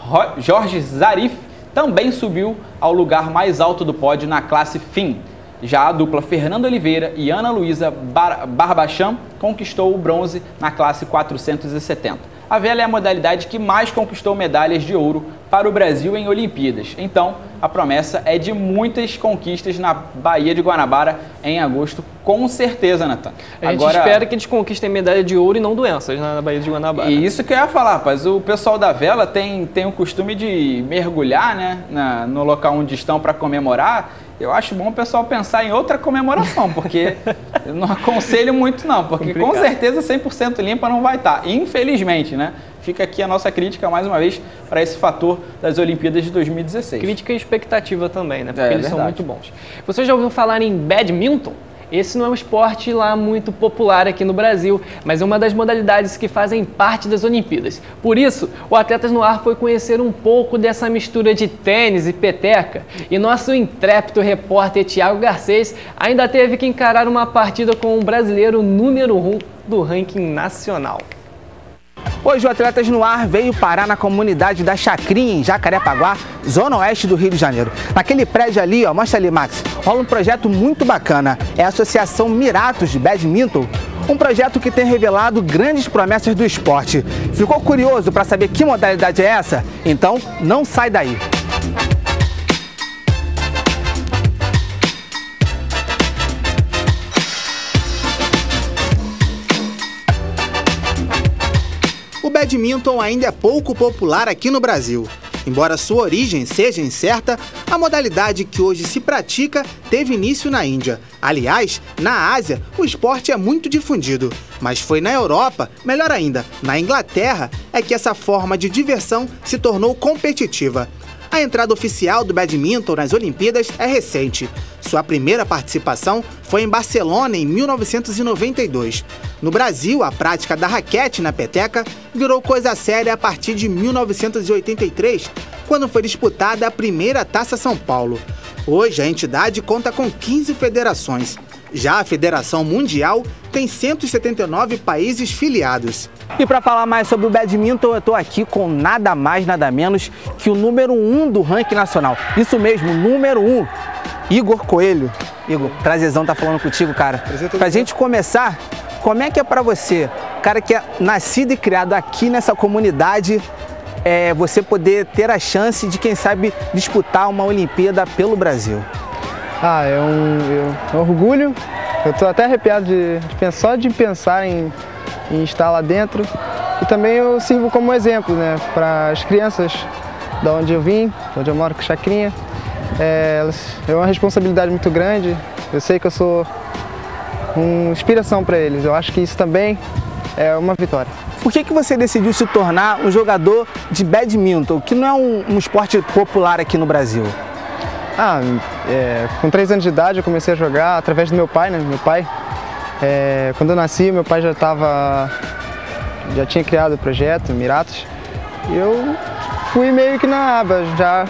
Jorge Zarif também subiu ao lugar mais alto do pódio na classe Fim. Já a dupla Fernanda Oliveira e Ana Luísa Bar Barbacham conquistou o bronze na classe quatrocentos e setenta. A vela é a modalidade que mais conquistou medalhas de ouro para o Brasil em Olimpíadas. Então, a promessa é de muitas conquistas na Baía de Guanabara em agosto, com certeza, Natan. A gente Agora, espera que eles conquistem medalha de ouro e não doenças na Baía de Guanabara. E isso que eu ia falar, rapaz. O pessoal da vela tem, tem o costume de mergulhar, né, na, no local onde estão para comemorar. Eu acho bom o pessoal pensar em outra comemoração, porque eu não aconselho muito não, porque complicado. Com certeza cem por cento limpa não vai estar, infelizmente, né? Fica aqui a nossa crítica, mais uma vez, para esse fator das Olimpíadas de dois mil e dezesseis. Crítica e expectativa também, né? Porque é, eles verdade. são muito bons. Você já ouviu falar em badminton? esse não é um esporte lá muito popular aqui no Brasil, mas é uma das modalidades que fazem parte das Olimpíadas. Por isso, o Atletas no Ar foi conhecer um pouco dessa mistura de tênis e peteca, e nosso intrépido repórter Thiago Garcês ainda teve que encarar uma partida com o brasileiro número um do ranking nacional. Hoje o Atletas no Ar veio parar na comunidade da Chacrinha, em Jacarepaguá, zona oeste do Rio de Janeiro. Naquele prédio ali, ó, mostra ali, Max, rola um projeto muito bacana. É a Associação Miratos de Badminton, um projeto que tem revelado grandes promessas do esporte. Ficou curioso para saber que modalidade é essa? Então não sai daí. O badminton ainda é pouco popular aqui no Brasil. Embora sua origem seja incerta, a modalidade que hoje se pratica teve início na Índia. Aliás, na Ásia, o esporte é muito difundido. Mas foi na Europa, melhor ainda, na Inglaterra, é que essa forma de diversão se tornou competitiva. A entrada oficial do badminton nas Olimpíadas é recente. Sua primeira participação foi em Barcelona em mil novecentos e noventa e dois. No Brasil, a prática da raquete na peteca virou coisa séria a partir de mil novecentos e oitenta e três, quando foi disputada a primeira Taça São Paulo. Hoje, a entidade conta com quinze federações. Já a Federação Mundial tem cento e setenta e nove países filiados. E para falar mais sobre o badminton, eu estou aqui com nada mais, nada menos que o número um do ranking nacional. Isso mesmo, número um, Igor Coelho. Igor, prazerzão tá falando contigo, cara. Pra gente começar, como é que é para você, cara que é nascido e criado aqui nessa comunidade, é, você poder ter a chance de, quem sabe, disputar uma Olimpíada pelo Brasil? Ah, é um, é um orgulho. Eu tô até arrepiado de, de pensar, só de pensar em, em estar lá dentro. E também eu sirvo como exemplo, né, para as crianças da onde eu vim, onde eu moro, com Chacrinha. É, é uma responsabilidade muito grande. Eu sei que eu sou uma inspiração para eles. Eu acho que isso também é uma vitória. Por que que você decidiu se tornar um jogador de badminton, que não é um, um esporte popular aqui no Brasil? Ah, é, com três anos de idade eu comecei a jogar através do meu pai, né? Meu pai, é, quando eu nasci, meu pai já estava, já tinha criado o projeto Miratos. E eu fui meio que na aba, já,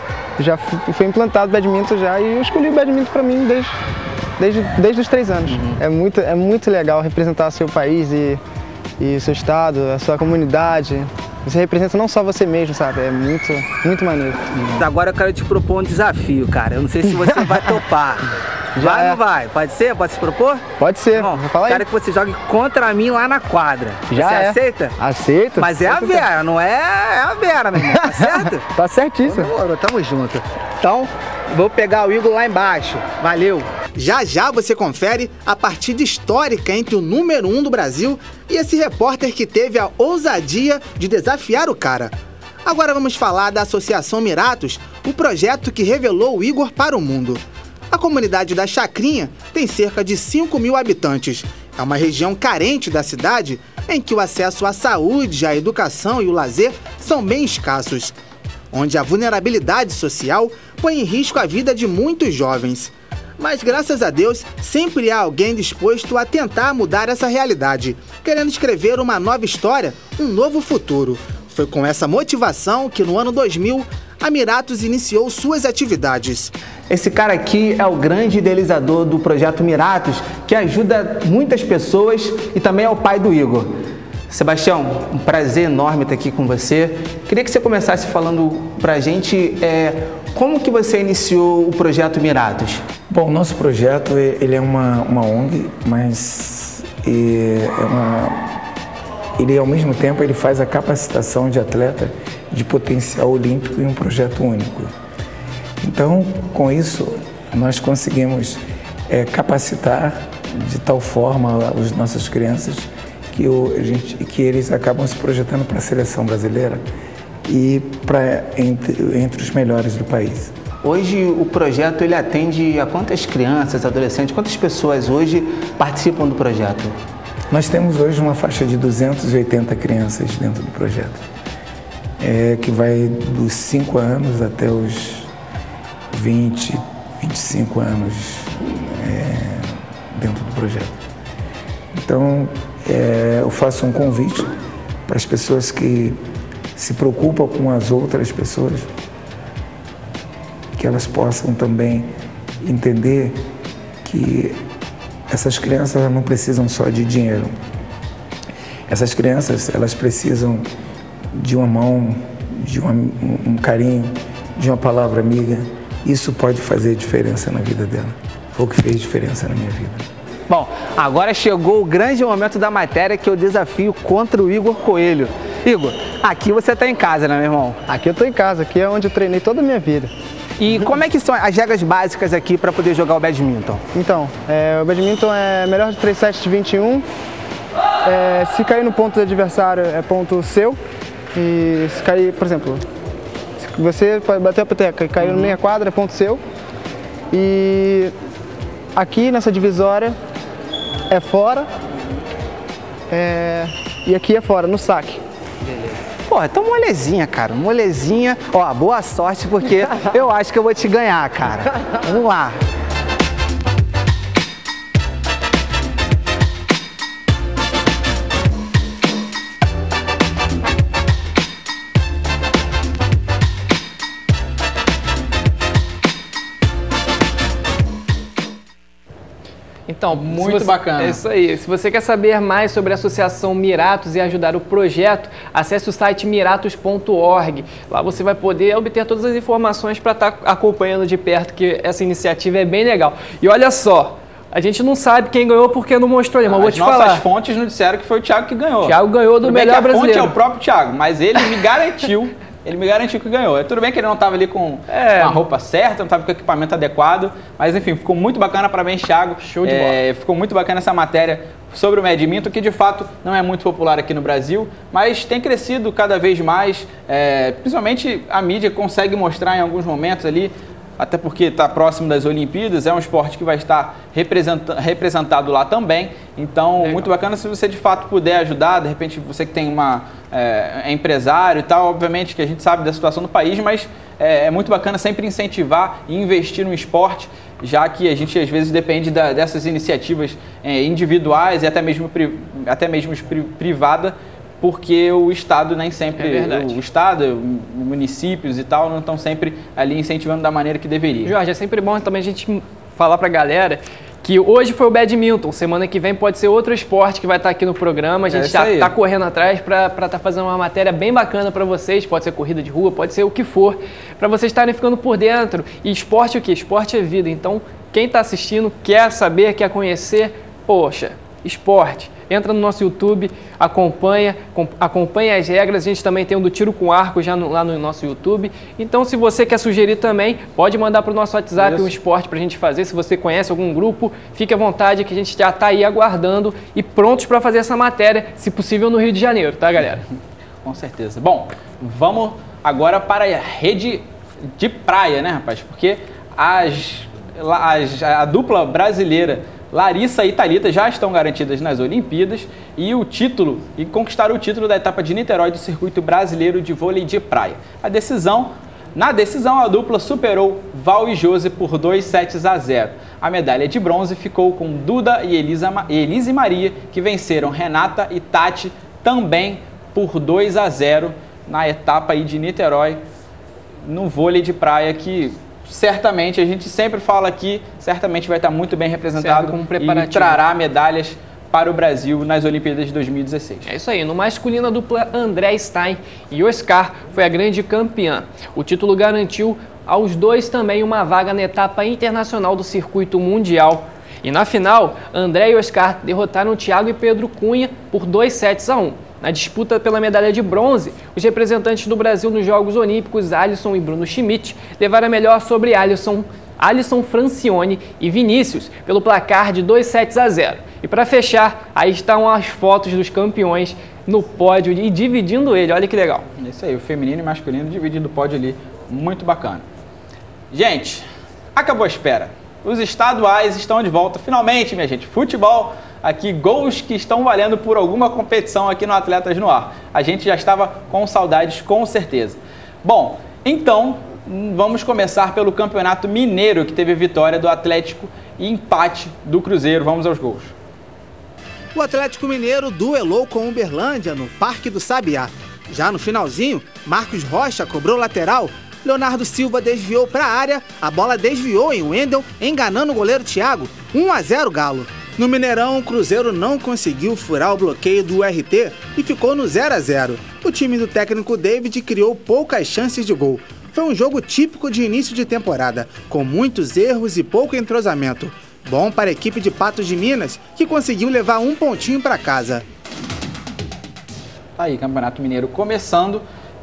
já foi implantado o badminton já, e eu escolhi o badminton para mim desde, desde, desde os três anos. Uhum. É muito, é muito legal representar seu país e, e seu estado, a sua comunidade. Você representa não só você mesmo, sabe? É muito, muito maneiro. Agora eu quero te propor um desafio, cara. Eu não sei se você vai topar. Já vai é. ou não vai? Pode ser? Pode se propor? Pode ser. Bom, fala aí. Quero que você jogue contra mim lá na quadra. Já você é. aceita? Aceito. Mas é a Vera, não é, é a Vera, meu irmão. Tá certo? Tá certíssimo. Demorou, tamo junto. Então, vou pegar o Igor lá embaixo. Valeu. Já já você confere a partida histórica entre o número um do Brasil e esse repórter que teve a ousadia de desafiar o cara. Agora vamos falar da Associação Miratos, o projeto que revelou o Igor para o mundo. A comunidade da Chacrinha tem cerca de cinco mil habitantes. É uma região carente da cidade em que o acesso à saúde, à educação e o lazer são bem escassos, onde a vulnerabilidade social põe em risco a vida de muitos jovens. Mas, graças a Deus, sempre há alguém disposto a tentar mudar essa realidade, querendo escrever uma nova história, um novo futuro. Foi com essa motivação que, no ano dois mil, a Miratos iniciou suas atividades. Esse cara aqui é o grande idealizador do projeto Miratos, que ajuda muitas pessoas e também é o pai do Igor. Sebastião, um prazer enorme estar aqui com você. Queria que você começasse falando pra gente é, como que você iniciou o projeto Miratos. Bom, o nosso projeto ele é uma, uma O N G, mas é uma, ele ao mesmo tempo ele faz a capacitação de atleta de potencial olímpico em um projeto único. Então, com isso, nós conseguimos é, capacitar de tal forma as nossas crianças que, o, a gente, que eles acabam se projetando para a seleção brasileira e pra, entre, entre os melhores do país. Hoje o projeto ele atende a quantas crianças, adolescentes, quantas pessoas hoje participam do projeto? Nós temos hoje uma faixa de duzentas e oitenta crianças dentro do projeto, é, que vai dos cinco anos até os vinte, vinte e cinco anos. É, dentro do projeto. Então, é, eu faço um convite para as pessoas que se preocupam com as outras pessoas, que elas possam também entender que essas crianças não precisam só de dinheiro. Essas crianças, elas precisam de uma mão, de uma, um carinho, de uma palavra amiga. Isso pode fazer diferença na vida dela. Foi o que fez diferença na minha vida. Bom, agora chegou o grande momento da matéria, que é o desafio contra o Igor Coelho. Igor, aqui você está em casa, né, meu irmão? Aqui eu estou em casa, aqui é onde eu treinei toda a minha vida. E como é que são as regras básicas aqui para poder jogar o badminton? Então, é, o badminton é melhor de três sets de vinte e um. É, se cair no ponto do adversário, é ponto seu. E se cair, por exemplo, se você bater a peteca e cair uhum. no meia quadra, é ponto seu. E aqui nessa divisória é fora. É, e aqui é fora, no saque. Pô, então molezinha, cara, molezinha. Ó, boa sorte, porque eu acho que eu vou te ganhar, cara. Vamos lá. Então, muito você, bacana. É isso aí. Se você quer saber mais sobre a Associação Miratos e ajudar o projeto, acesse o site miratos ponto org. Lá você vai poder obter todas as informações para estar acompanhando de perto, que essa iniciativa é bem legal. E olha só, a gente não sabe quem ganhou porque não mostrou ali, mas ah, vou te falar. As falar. nossas fontes não disseram que foi o Thiago que ganhou. O Thiago ganhou do Tudo melhor bem que brasileiro. A fonte é o próprio Thiago, mas ele me garantiu... Ele me garantiu que ganhou. Tudo bem que ele não estava ali com, é. com a roupa certa, não estava com o equipamento adequado, mas enfim, ficou muito bacana. Parabéns, Thiago. Show de é, bola. Ficou muito bacana essa matéria sobre o badminton, que de fato não é muito popular aqui no Brasil, mas tem crescido cada vez mais. É, principalmente a mídia consegue mostrar em alguns momentos ali, até porque está próximo das Olimpíadas, é um esporte que vai estar representa representado lá também. Então, legal. Muito bacana se você de fato puder ajudar, de repente você que tem uma é, é empresário e tal, obviamente que a gente sabe da situação do país, mas é, é muito bacana sempre incentivar e investir no esporte, já que a gente às vezes depende da, dessas iniciativas é, individuais e até mesmo, pri, até mesmo pri, privada, porque o Estado nem sempre, é o Estado, municípios e tal, não estão sempre ali incentivando da maneira que deveria. Jorge, é sempre bom também a gente falar para a galera que hoje foi o badminton, semana que vem pode ser outro esporte que vai estar aqui no programa, a gente é já está correndo atrás para estar tá fazendo uma matéria bem bacana para vocês, pode ser corrida de rua, pode ser o que for, para vocês estarem ficando por dentro. E esporte é o quê? Esporte é vida, então quem está assistindo quer saber, quer conhecer, poxa, esporte. Entra no nosso YouTube, acompanha, acompanha as regras. A gente também tem um do tiro com arco já no, lá no nosso YouTube. Então, se você quer sugerir também, pode mandar para o nosso WhatsApp Isso. um esporte para a gente fazer. Se você conhece algum grupo, fique à vontade que a gente já está aí aguardando e prontos para fazer essa matéria, se possível no Rio de Janeiro, tá, galera? Com certeza. Bom, vamos agora para a rede de praia, né, rapaz? Porque as, as, a dupla brasileira Larissa e Thalita já estão garantidas nas Olimpíadas e o título e conquistaram o título da etapa de Niterói do Circuito Brasileiro de Vôlei de Praia. A decisão, na decisão, a dupla superou Val e Josi por dois sets a zero. A medalha de bronze ficou com Duda e Elisa, Elise Maria, que venceram Renata e Tati também por dois a zero na etapa aí de Niterói no vôlei de praia, que certamente, a gente sempre fala aqui, certamente vai estar muito bem representado como e trará medalhas para o Brasil nas Olimpíadas de dois mil e dezesseis. É isso aí, no masculino a dupla André Stein e Oscar foi a grande campeã. O título garantiu aos dois também uma vaga na etapa internacional do circuito mundial. E na final, André e Oscar derrotaram Thiago e Pedro Cunha por dois sets a um. Na disputa pela medalha de bronze, os representantes do Brasil nos Jogos Olímpicos, Alisson e Bruno Schmidt, levaram a melhor sobre Alisson, Alisson Francione e Vinícius, pelo placar de dois sets a zero. E para fechar, aí estão as fotos dos campeões no pódio e dividindo ele, olha que legal. Isso aí, o feminino e masculino dividindo o pódio ali, muito bacana. Gente, acabou a espera. Os estaduais estão de volta, finalmente, minha gente. Futebol, aqui, gols que estão valendo por alguma competição aqui no Atletas no Ar. A gente já estava com saudades, com certeza. Bom, então, vamos começar pelo Campeonato Mineiro, que teve vitória do Atlético e empate do Cruzeiro. Vamos aos gols. O Atlético Mineiro duelou com o Uberlândia no Parque do Sabiá. Já no finalzinho, Marcos Rocha cobrou lateral, Leonardo Silva desviou para a área, a bola desviou em Wendel, enganando o goleiro Thiago. um a zero Galo. No Mineirão, o Cruzeiro não conseguiu furar o bloqueio do U R T e ficou no zero a zero. O time do técnico David criou poucas chances de gol. Foi um jogo típico de início de temporada, com muitos erros e pouco entrosamento. Bom para a equipe de Patos de Minas, que conseguiu levar um pontinho para casa. Tá aí, Campeonato Mineiro começando.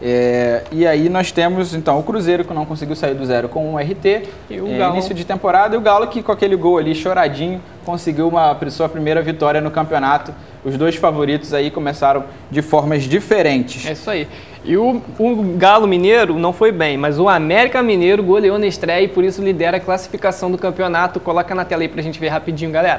É, e aí nós temos então o Cruzeiro, que não conseguiu sair do zero com o R T, e o é, Galo. Início de temporada, e o Galo, que com aquele gol ali choradinho conseguiu uma sua primeira vitória no campeonato. Os dois favoritos aí começaram de formas diferentes. É isso aí. E o, o Galo Mineiro não foi bem, mas o América Mineiro goleou na estreia e por isso lidera a classificação do campeonato. Coloca na tela aí pra gente ver rapidinho, galera.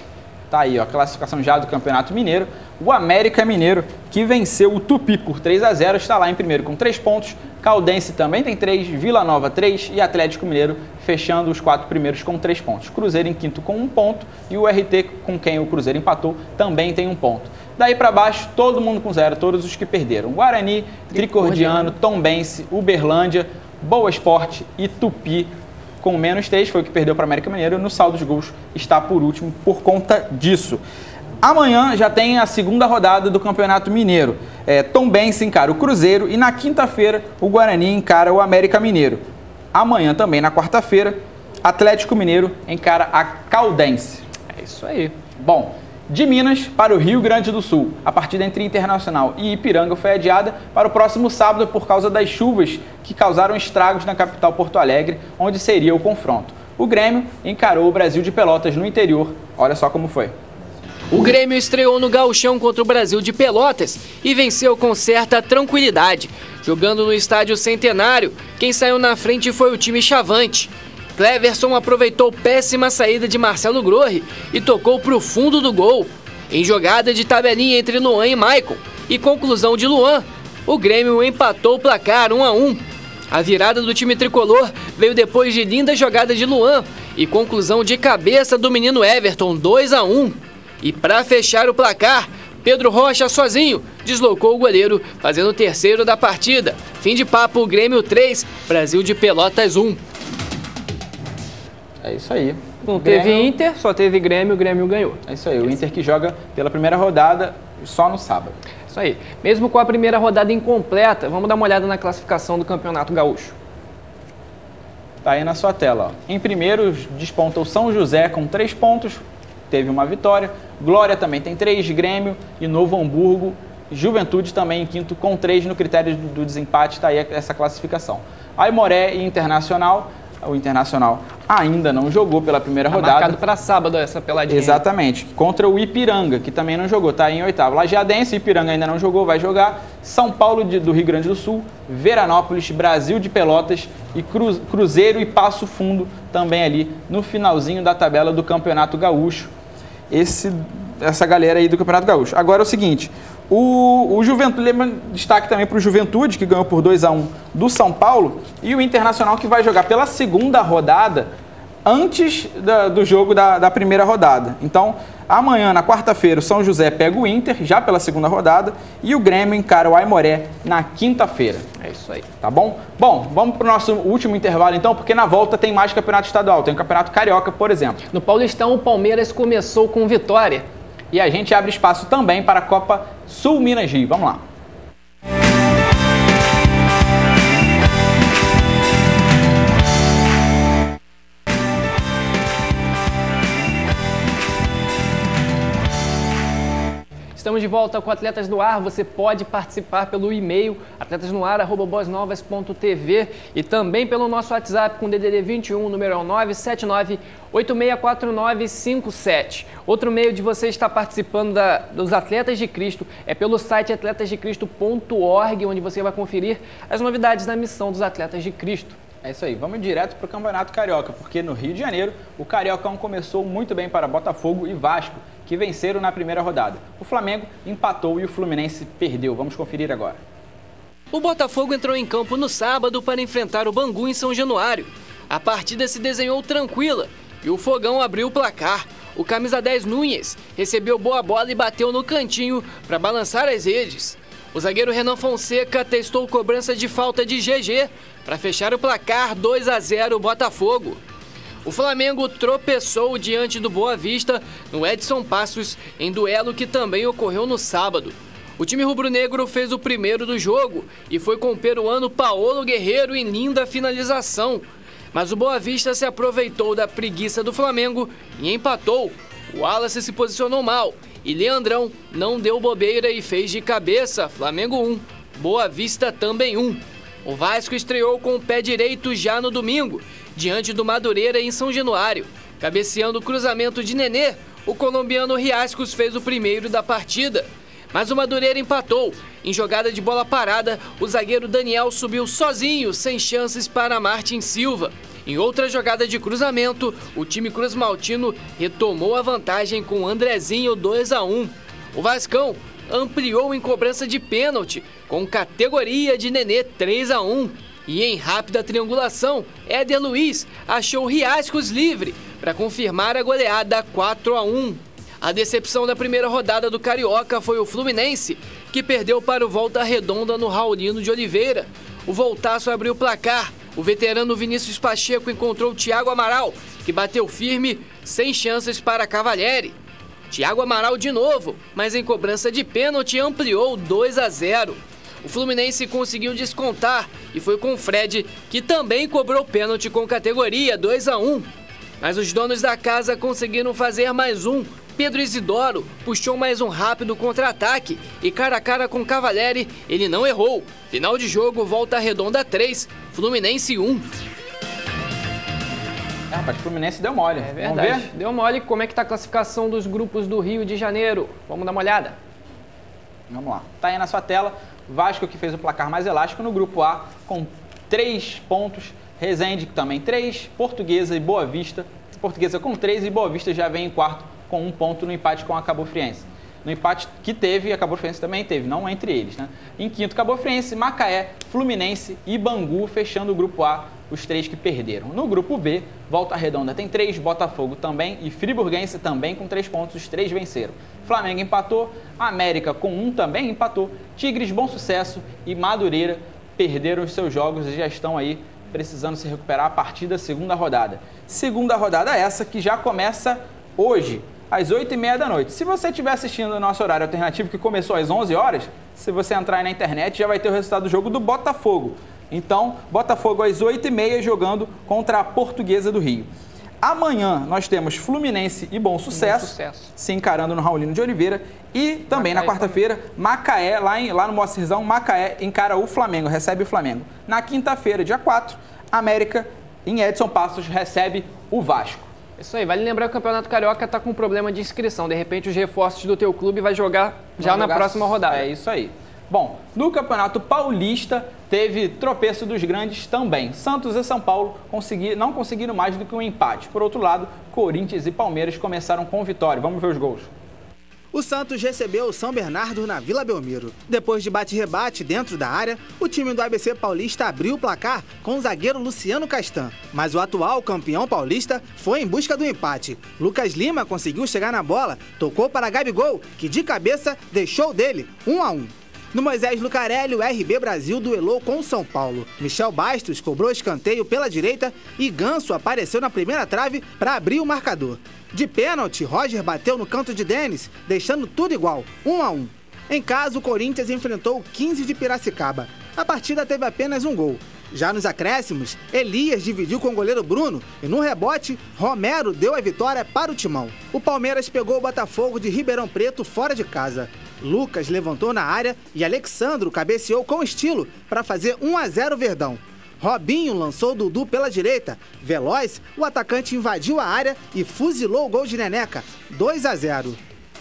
Tá aí, ó, a classificação já do Campeonato Mineiro. O América Mineiro, que venceu o Tupi por três a zero, está lá em primeiro com três pontos. Caldense também tem três, Vila Nova três e Atlético Mineiro fechando os quatro primeiros com três pontos. Cruzeiro em quinto com um ponto e o R T, com quem o Cruzeiro empatou, também tem um ponto. Daí para baixo, todo mundo com zero, todos os que perderam. Guarani, Tricordiano, Tombense, Uberlândia, Boa Esporte e Tupi com menos três, foi o que perdeu para o América Mineiro. No saldo dos gols está por último por conta disso. Amanhã já tem a segunda rodada do Campeonato Mineiro. É, Tombense encara o Cruzeiro e na quinta-feira o Guarani encara o América Mineiro. Amanhã também, na quarta-feira, Atlético Mineiro encara a Caldense. É isso aí. Bom, de Minas para o Rio Grande do Sul. A partida entre Internacional e Ipiranga foi adiada para o próximo sábado por causa das chuvas que causaram estragos na capital Porto Alegre, onde seria o confronto. O Grêmio encarou o Brasil de Pelotas no interior. Olha só como foi. O Grêmio estreou no Gauchão contra o Brasil de Pelotas e venceu com certa tranquilidade. Jogando no estádio Centenário, quem saiu na frente foi o time Chavante. Cleverson aproveitou péssima saída de Marcelo Grorri e tocou para o fundo do gol. Em jogada de tabelinha entre Luan e Maicon e conclusão de Luan, o Grêmio empatou o placar um a um. A virada do time tricolor veio depois de linda jogada de Luan e conclusão de cabeça do menino Everton, dois a um. E para fechar o placar, Pedro Rocha sozinho deslocou o goleiro, fazendo o terceiro da partida. Fim de papo, Grêmio três, Brasil de Pelotas um. É isso aí. Não teve Grêmio... Inter, só teve Grêmio, o Grêmio ganhou. É isso aí, o Inter que joga pela primeira rodada só no sábado. Isso aí. Mesmo com a primeira rodada incompleta, vamos dar uma olhada na classificação do Campeonato Gaúcho. Tá aí na sua tela, ó. Em primeiro desponta o São José com três pontos, teve uma vitória. Glória também tem três, Grêmio e Novo Hamburgo. Juventude também em quinto com três, no critério do desempate está aí essa classificação. Aimoré e Internacional. O Internacional ainda não jogou pela primeira tá rodada. Marcado para sábado essa peladinha. Exatamente. Contra o Ipiranga, que também não jogou, está em oitavo. Lajeadense, Ipiranga ainda não jogou, vai jogar. São Paulo de, do Rio Grande do Sul, Veranópolis, Brasil de Pelotas e Cru, Cruzeiro e Passo Fundo também ali no finalzinho da tabela do Campeonato Gaúcho. Esse, essa galera aí do Campeonato Gaúcho. Agora é o seguinte, o, o Juventude, lembra, destaque também para o Juventude, que ganhou por dois a um do São Paulo, e o Internacional, que vai jogar pela segunda rodada antes da, do jogo da, da primeira rodada. Então, amanhã, na quarta-feira, o São José pega o Inter, já pela segunda rodada, e o Grêmio encara o Aimoré na quinta-feira. É isso aí. Tá bom? Bom, vamos para o nosso último intervalo, então, porque na volta tem mais campeonato estadual. Tem o Campeonato Carioca, por exemplo. No Paulistão, o Palmeiras começou com vitória. E a gente abre espaço também para a Copa Sul Minas Rio. Vamos lá. Estamos de volta com Atletas no Ar. Você pode participar pelo e-mail atletasnoar arroba boasnovas ponto tv e também pelo nosso WhatsApp com D D D vinte e um, número nove sete nove oito seis quatro nove cinco sete. Outro meio de você estar participando da, dos Atletas de Cristo é pelo site atletas de cristo ponto org, onde você vai conferir as novidades da missão dos Atletas de Cristo. É isso aí, vamos direto para o Campeonato Carioca, porque no Rio de Janeiro o Cariocão começou muito bem para Botafogo e Vasco, que venceram na primeira rodada. O Flamengo empatou e o Fluminense perdeu. Vamos conferir agora. O Botafogo entrou em campo no sábado para enfrentar o Bangu em São Januário. A partida se desenhou tranquila e o Fogão abriu o placar. O camisa dez Núñez recebeu boa bola e bateu no cantinho para balançar as redes. O zagueiro Renan Fonseca testou cobrança de falta de G G para fechar o placar dois a zero Botafogo. O Flamengo tropeçou diante do Boa Vista no Edson Passos em duelo que também ocorreu no sábado. O time rubro-negro fez o primeiro do jogo e foi com o peruano Paolo Guerreiro em linda finalização. Mas o Boa Vista se aproveitou da preguiça do Flamengo e empatou. O Wallace se posicionou mal e Leandrão não deu bobeira e fez de cabeça. Flamengo um, Boa Vista também um. O Vasco estreou com o pé direito já no domingo, diante do Madureira em São Januário. Cabeceando o cruzamento de Nenê, o colombiano Riascos fez o primeiro da partida. Mas o Madureira empatou. Em jogada de bola parada, o zagueiro Daniel subiu sozinho, sem chances para Martin Silva. Em outra jogada de cruzamento, o time cruzmaltino retomou a vantagem com Andrezinho dois a um. O Vascão ampliou em cobrança de pênalti, com categoria de Nenê três a um. E em rápida triangulação, Éder Luiz achou Riascos livre para confirmar a goleada quatro a um. A decepção da primeira rodada do Carioca foi o Fluminense, que perdeu para o Volta Redonda no Raulino de Oliveira. O Voltaço abriu o placar. O veterano Vinícius Pacheco encontrou Thiago Amaral, que bateu firme, sem chances para Cavalieri. Thiago Amaral de novo, mas em cobrança de pênalti ampliou dois a zero. O Fluminense conseguiu descontar e foi com o Fred, que também cobrou pênalti com categoria dois a um. Mas os donos da casa conseguiram fazer mais um. Pedro Isidoro puxou mais um rápido contra-ataque e cara a cara com Cavalieri, ele não errou. Final de jogo, Volta Redonda três, Fluminense um. É, rapaz, o Fluminense deu mole. É verdade, Vamos ver? deu mole. Como é que tá a classificação dos grupos do Rio de Janeiro? Vamos dar uma olhada? Vamos lá. Tá aí na sua tela, Vasco que fez o placar mais elástico no grupo A com três pontos. Resende também três, Portuguesa e Boa Vista. Portuguesa com três e Boa Vista já vem em quarto com um ponto no empate com a Cabo Friense. No empate que teve, a Cabo Friense também teve, não entre eles, né? Em quinto, Cabo Friense, Macaé, Fluminense e Bangu, fechando o grupo A, os três que perderam. No grupo B, Volta Redonda tem três, Botafogo também e Friburguense também com três pontos, os três venceram. Flamengo empatou, América com um também empatou, Tigres, Bom Sucesso e Madureira perderam os seus jogos e já estão aí precisando se recuperar a partir da segunda rodada. Segunda rodada essa que já começa hoje, às oito e meia da noite. Se você estiver assistindo o nosso horário alternativo, que começou às onze horas, se você entrar aí na internet, já vai ter o resultado do jogo do Botafogo. Então, Botafogo às oito e meia jogando contra a Portuguesa do Rio. Amanhã nós temos Fluminense e Bom Sucesso, Bom Sucesso. se encarando no Raulino de Oliveira. E também Macaé, na quarta-feira, Macaé, lá, em, lá no Moacirzão, Macaé encara o Flamengo, recebe o Flamengo. Na quinta-feira, dia quatro, América, em Edson Passos, recebe o Vasco. Isso aí, vale lembrar que o Campeonato Carioca está com problema de inscrição. De repente, os reforços do teu clube vai jogar já vai na jogar próxima rodada. É isso aí. Bom, no Campeonato Paulista, teve tropeço dos grandes também. Santos e São Paulo consegui, não conseguiram mais do que um empate. Por outro lado, Corinthians e Palmeiras começaram com vitória. Vamos ver os gols. O Santos recebeu o São Bernardo na Vila Belmiro. Depois de bate-rebate dentro da área, o time do A B C Paulista abriu o placar com o zagueiro Luciano Castan. Mas o atual campeão paulista foi em busca do empate. Lucas Lima conseguiu chegar na bola, tocou para Gabigol, que de cabeça deixou dele um a um. No Moisés Lucarelli, o R B Brasil duelou com o São Paulo. Michel Bastos cobrou escanteio pela direita e Ganso apareceu na primeira trave para abrir o marcador. De pênalti, Roger bateu no canto de Denis, deixando tudo igual, um a um. Em casa, o Corinthians enfrentou o quinze de Piracicaba. A partida teve apenas um gol. Já nos acréscimos, Elias dividiu com o goleiro Bruno e no rebote, Romero deu a vitória para o Timão. O Palmeiras pegou o Botafogo de Ribeirão Preto fora de casa. Lucas levantou na área e Alexandro cabeceou com estilo para fazer um a zero Verdão. Robinho lançou Dudu pela direita. Veloz, o atacante invadiu a área e fuzilou o gol de Neneca, dois a zero.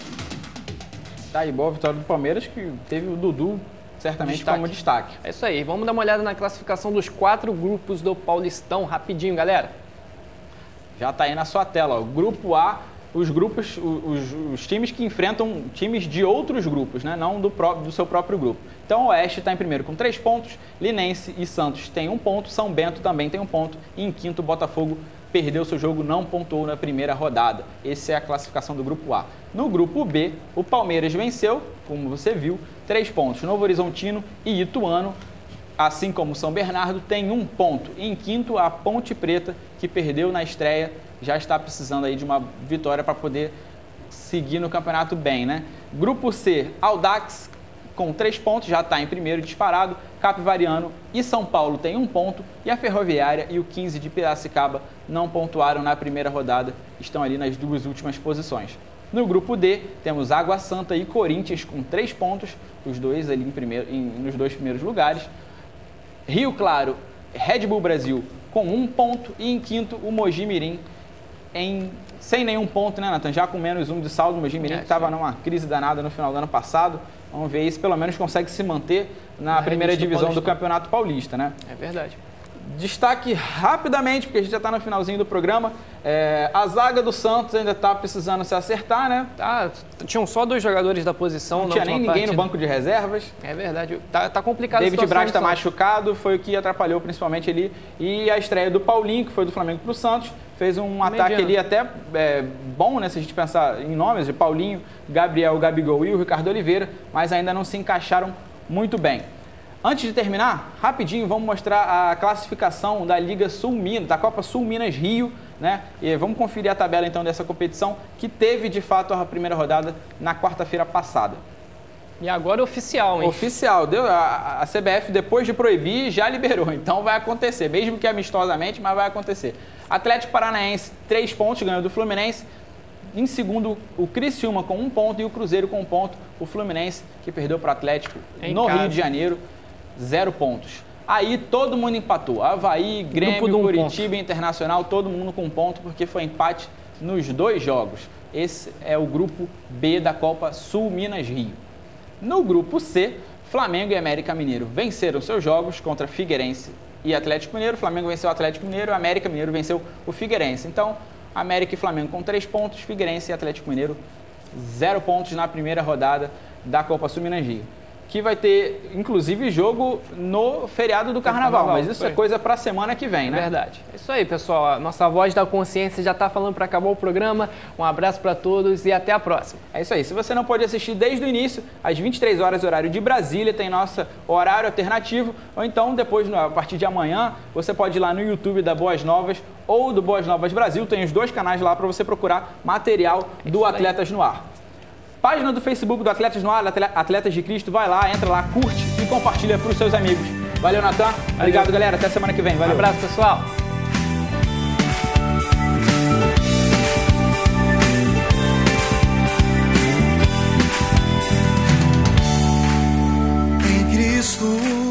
Tá aí, boa vitória do Palmeiras, que teve o Dudu certamente destaque. como destaque. É isso aí, vamos dar uma olhada na classificação dos quatro grupos do Paulistão, rapidinho, galera. Já tá aí na sua tela, ó. Grupo A os grupos, os, os times que enfrentam times de outros grupos, né? Não do, pró do seu próprio grupo. Então o Oeste está em primeiro com três pontos, Linense e Santos tem um ponto, São Bento também tem um ponto e em quinto Botafogo perdeu seu jogo, não pontuou na primeira rodada. Essa é a classificação do grupo A. No grupo B, o Palmeiras venceu, como você viu, três pontos. Novo Horizontino e Ituano, assim como São Bernardo, tem um ponto. E em quinto, a Ponte Preta, que perdeu na estreia, já está precisando aí de uma vitória para poder seguir no campeonato bem, né? Grupo C, Audax com três pontos, já está em primeiro disparado. Capivariano e São Paulo tem um ponto. E a Ferroviária e o quinze de Piracicaba não pontuaram na primeira rodada, estão ali nas duas últimas posições. No grupo D, temos Água Santa e Corinthians com três pontos, os dois ali em primeiro, em, nos dois primeiros lugares. Rio Claro, Red Bull Brasil com um ponto e em quinto o Mogi Mirim em, sem nenhum ponto, né, Nathan? Já com menos um de saldo, o Mogi Mirim é, que estava numa crise danada no final do ano passado. Vamos ver se pelo menos consegue se manter na, na primeira divisão do Campeonato Paulista, né? É verdade. Destaque rapidamente, porque a gente já está no finalzinho do programa, é, a zaga do Santos ainda está precisando se acertar, né? Ah, tinham só dois jogadores da posição. Não tinha nem ninguém partida. no banco de reservas. É verdade, tá, tá complicado. David Braz está machucado, foi o que atrapalhou principalmente ali. E a estreia do Paulinho, que foi do Flamengo para o Santos, fez um Mediano. ataque ali até é, bom, né? Se a gente pensar em nomes de Paulinho, Gabriel, Gabigol e o Ricardo Oliveira, mas ainda não se encaixaram muito bem. Antes de terminar, rapidinho, vamos mostrar a classificação da Liga Sul Minas, da Copa Sul Minas Rio, né? E vamos conferir a tabela então dessa competição, que teve de fato a primeira rodada na quarta-feira passada. E agora é oficial, hein? Oficial. Deu, a, a C B F, depois de proibir, já liberou. Então vai acontecer, mesmo que amistosamente, mas vai acontecer. Atlético Paranaense, três pontos, ganhou do Fluminense. Em segundo, o Criciúma com um ponto e o Cruzeiro com um ponto. O Fluminense, que perdeu para o Atlético em no casa. Rio de Janeiro, zero pontos. Aí todo mundo empatou. Avaí, Grêmio, Curitiba e Internacional, todo mundo com um ponto, porque foi empate nos dois jogos. Esse é o grupo B da Copa Sul Minas Rio. No grupo C, Flamengo e América Mineiro venceram seus jogos contra Figueirense e Atlético Mineiro. O Flamengo venceu o Atlético Mineiro, o América Mineiro venceu o Figueirense. Então, América e Flamengo com três pontos, Figueirense e Atlético Mineiro zero pontos na primeira rodada da Copa Sul Minas Rio. Que vai ter, inclusive, jogo no feriado do Carnaval, Carnaval mas isso foi. é coisa para a semana que vem, né? Verdade. É isso aí, pessoal. A nossa voz da consciência já está falando para acabar o programa. Um abraço para todos e até a próxima. É isso aí. Se você não pode assistir desde o início, às vinte e três horas, horário de Brasília, tem nosso horário alternativo. Ou então, depois, a partir de amanhã, você pode ir lá no YouTube da Boas Novas ou do Boas Novas Brasil. Tem os dois canais lá para você procurar material do Atletas no Ar. Página do Facebook do Atletas no Ar, Atletas de Cristo, vai lá, entra lá, curte e compartilha para os seus amigos. Valeu, Natan. Obrigado, Valeu. galera. Até semana que vem. Valeu. Um abraço, pessoal. Em Cristo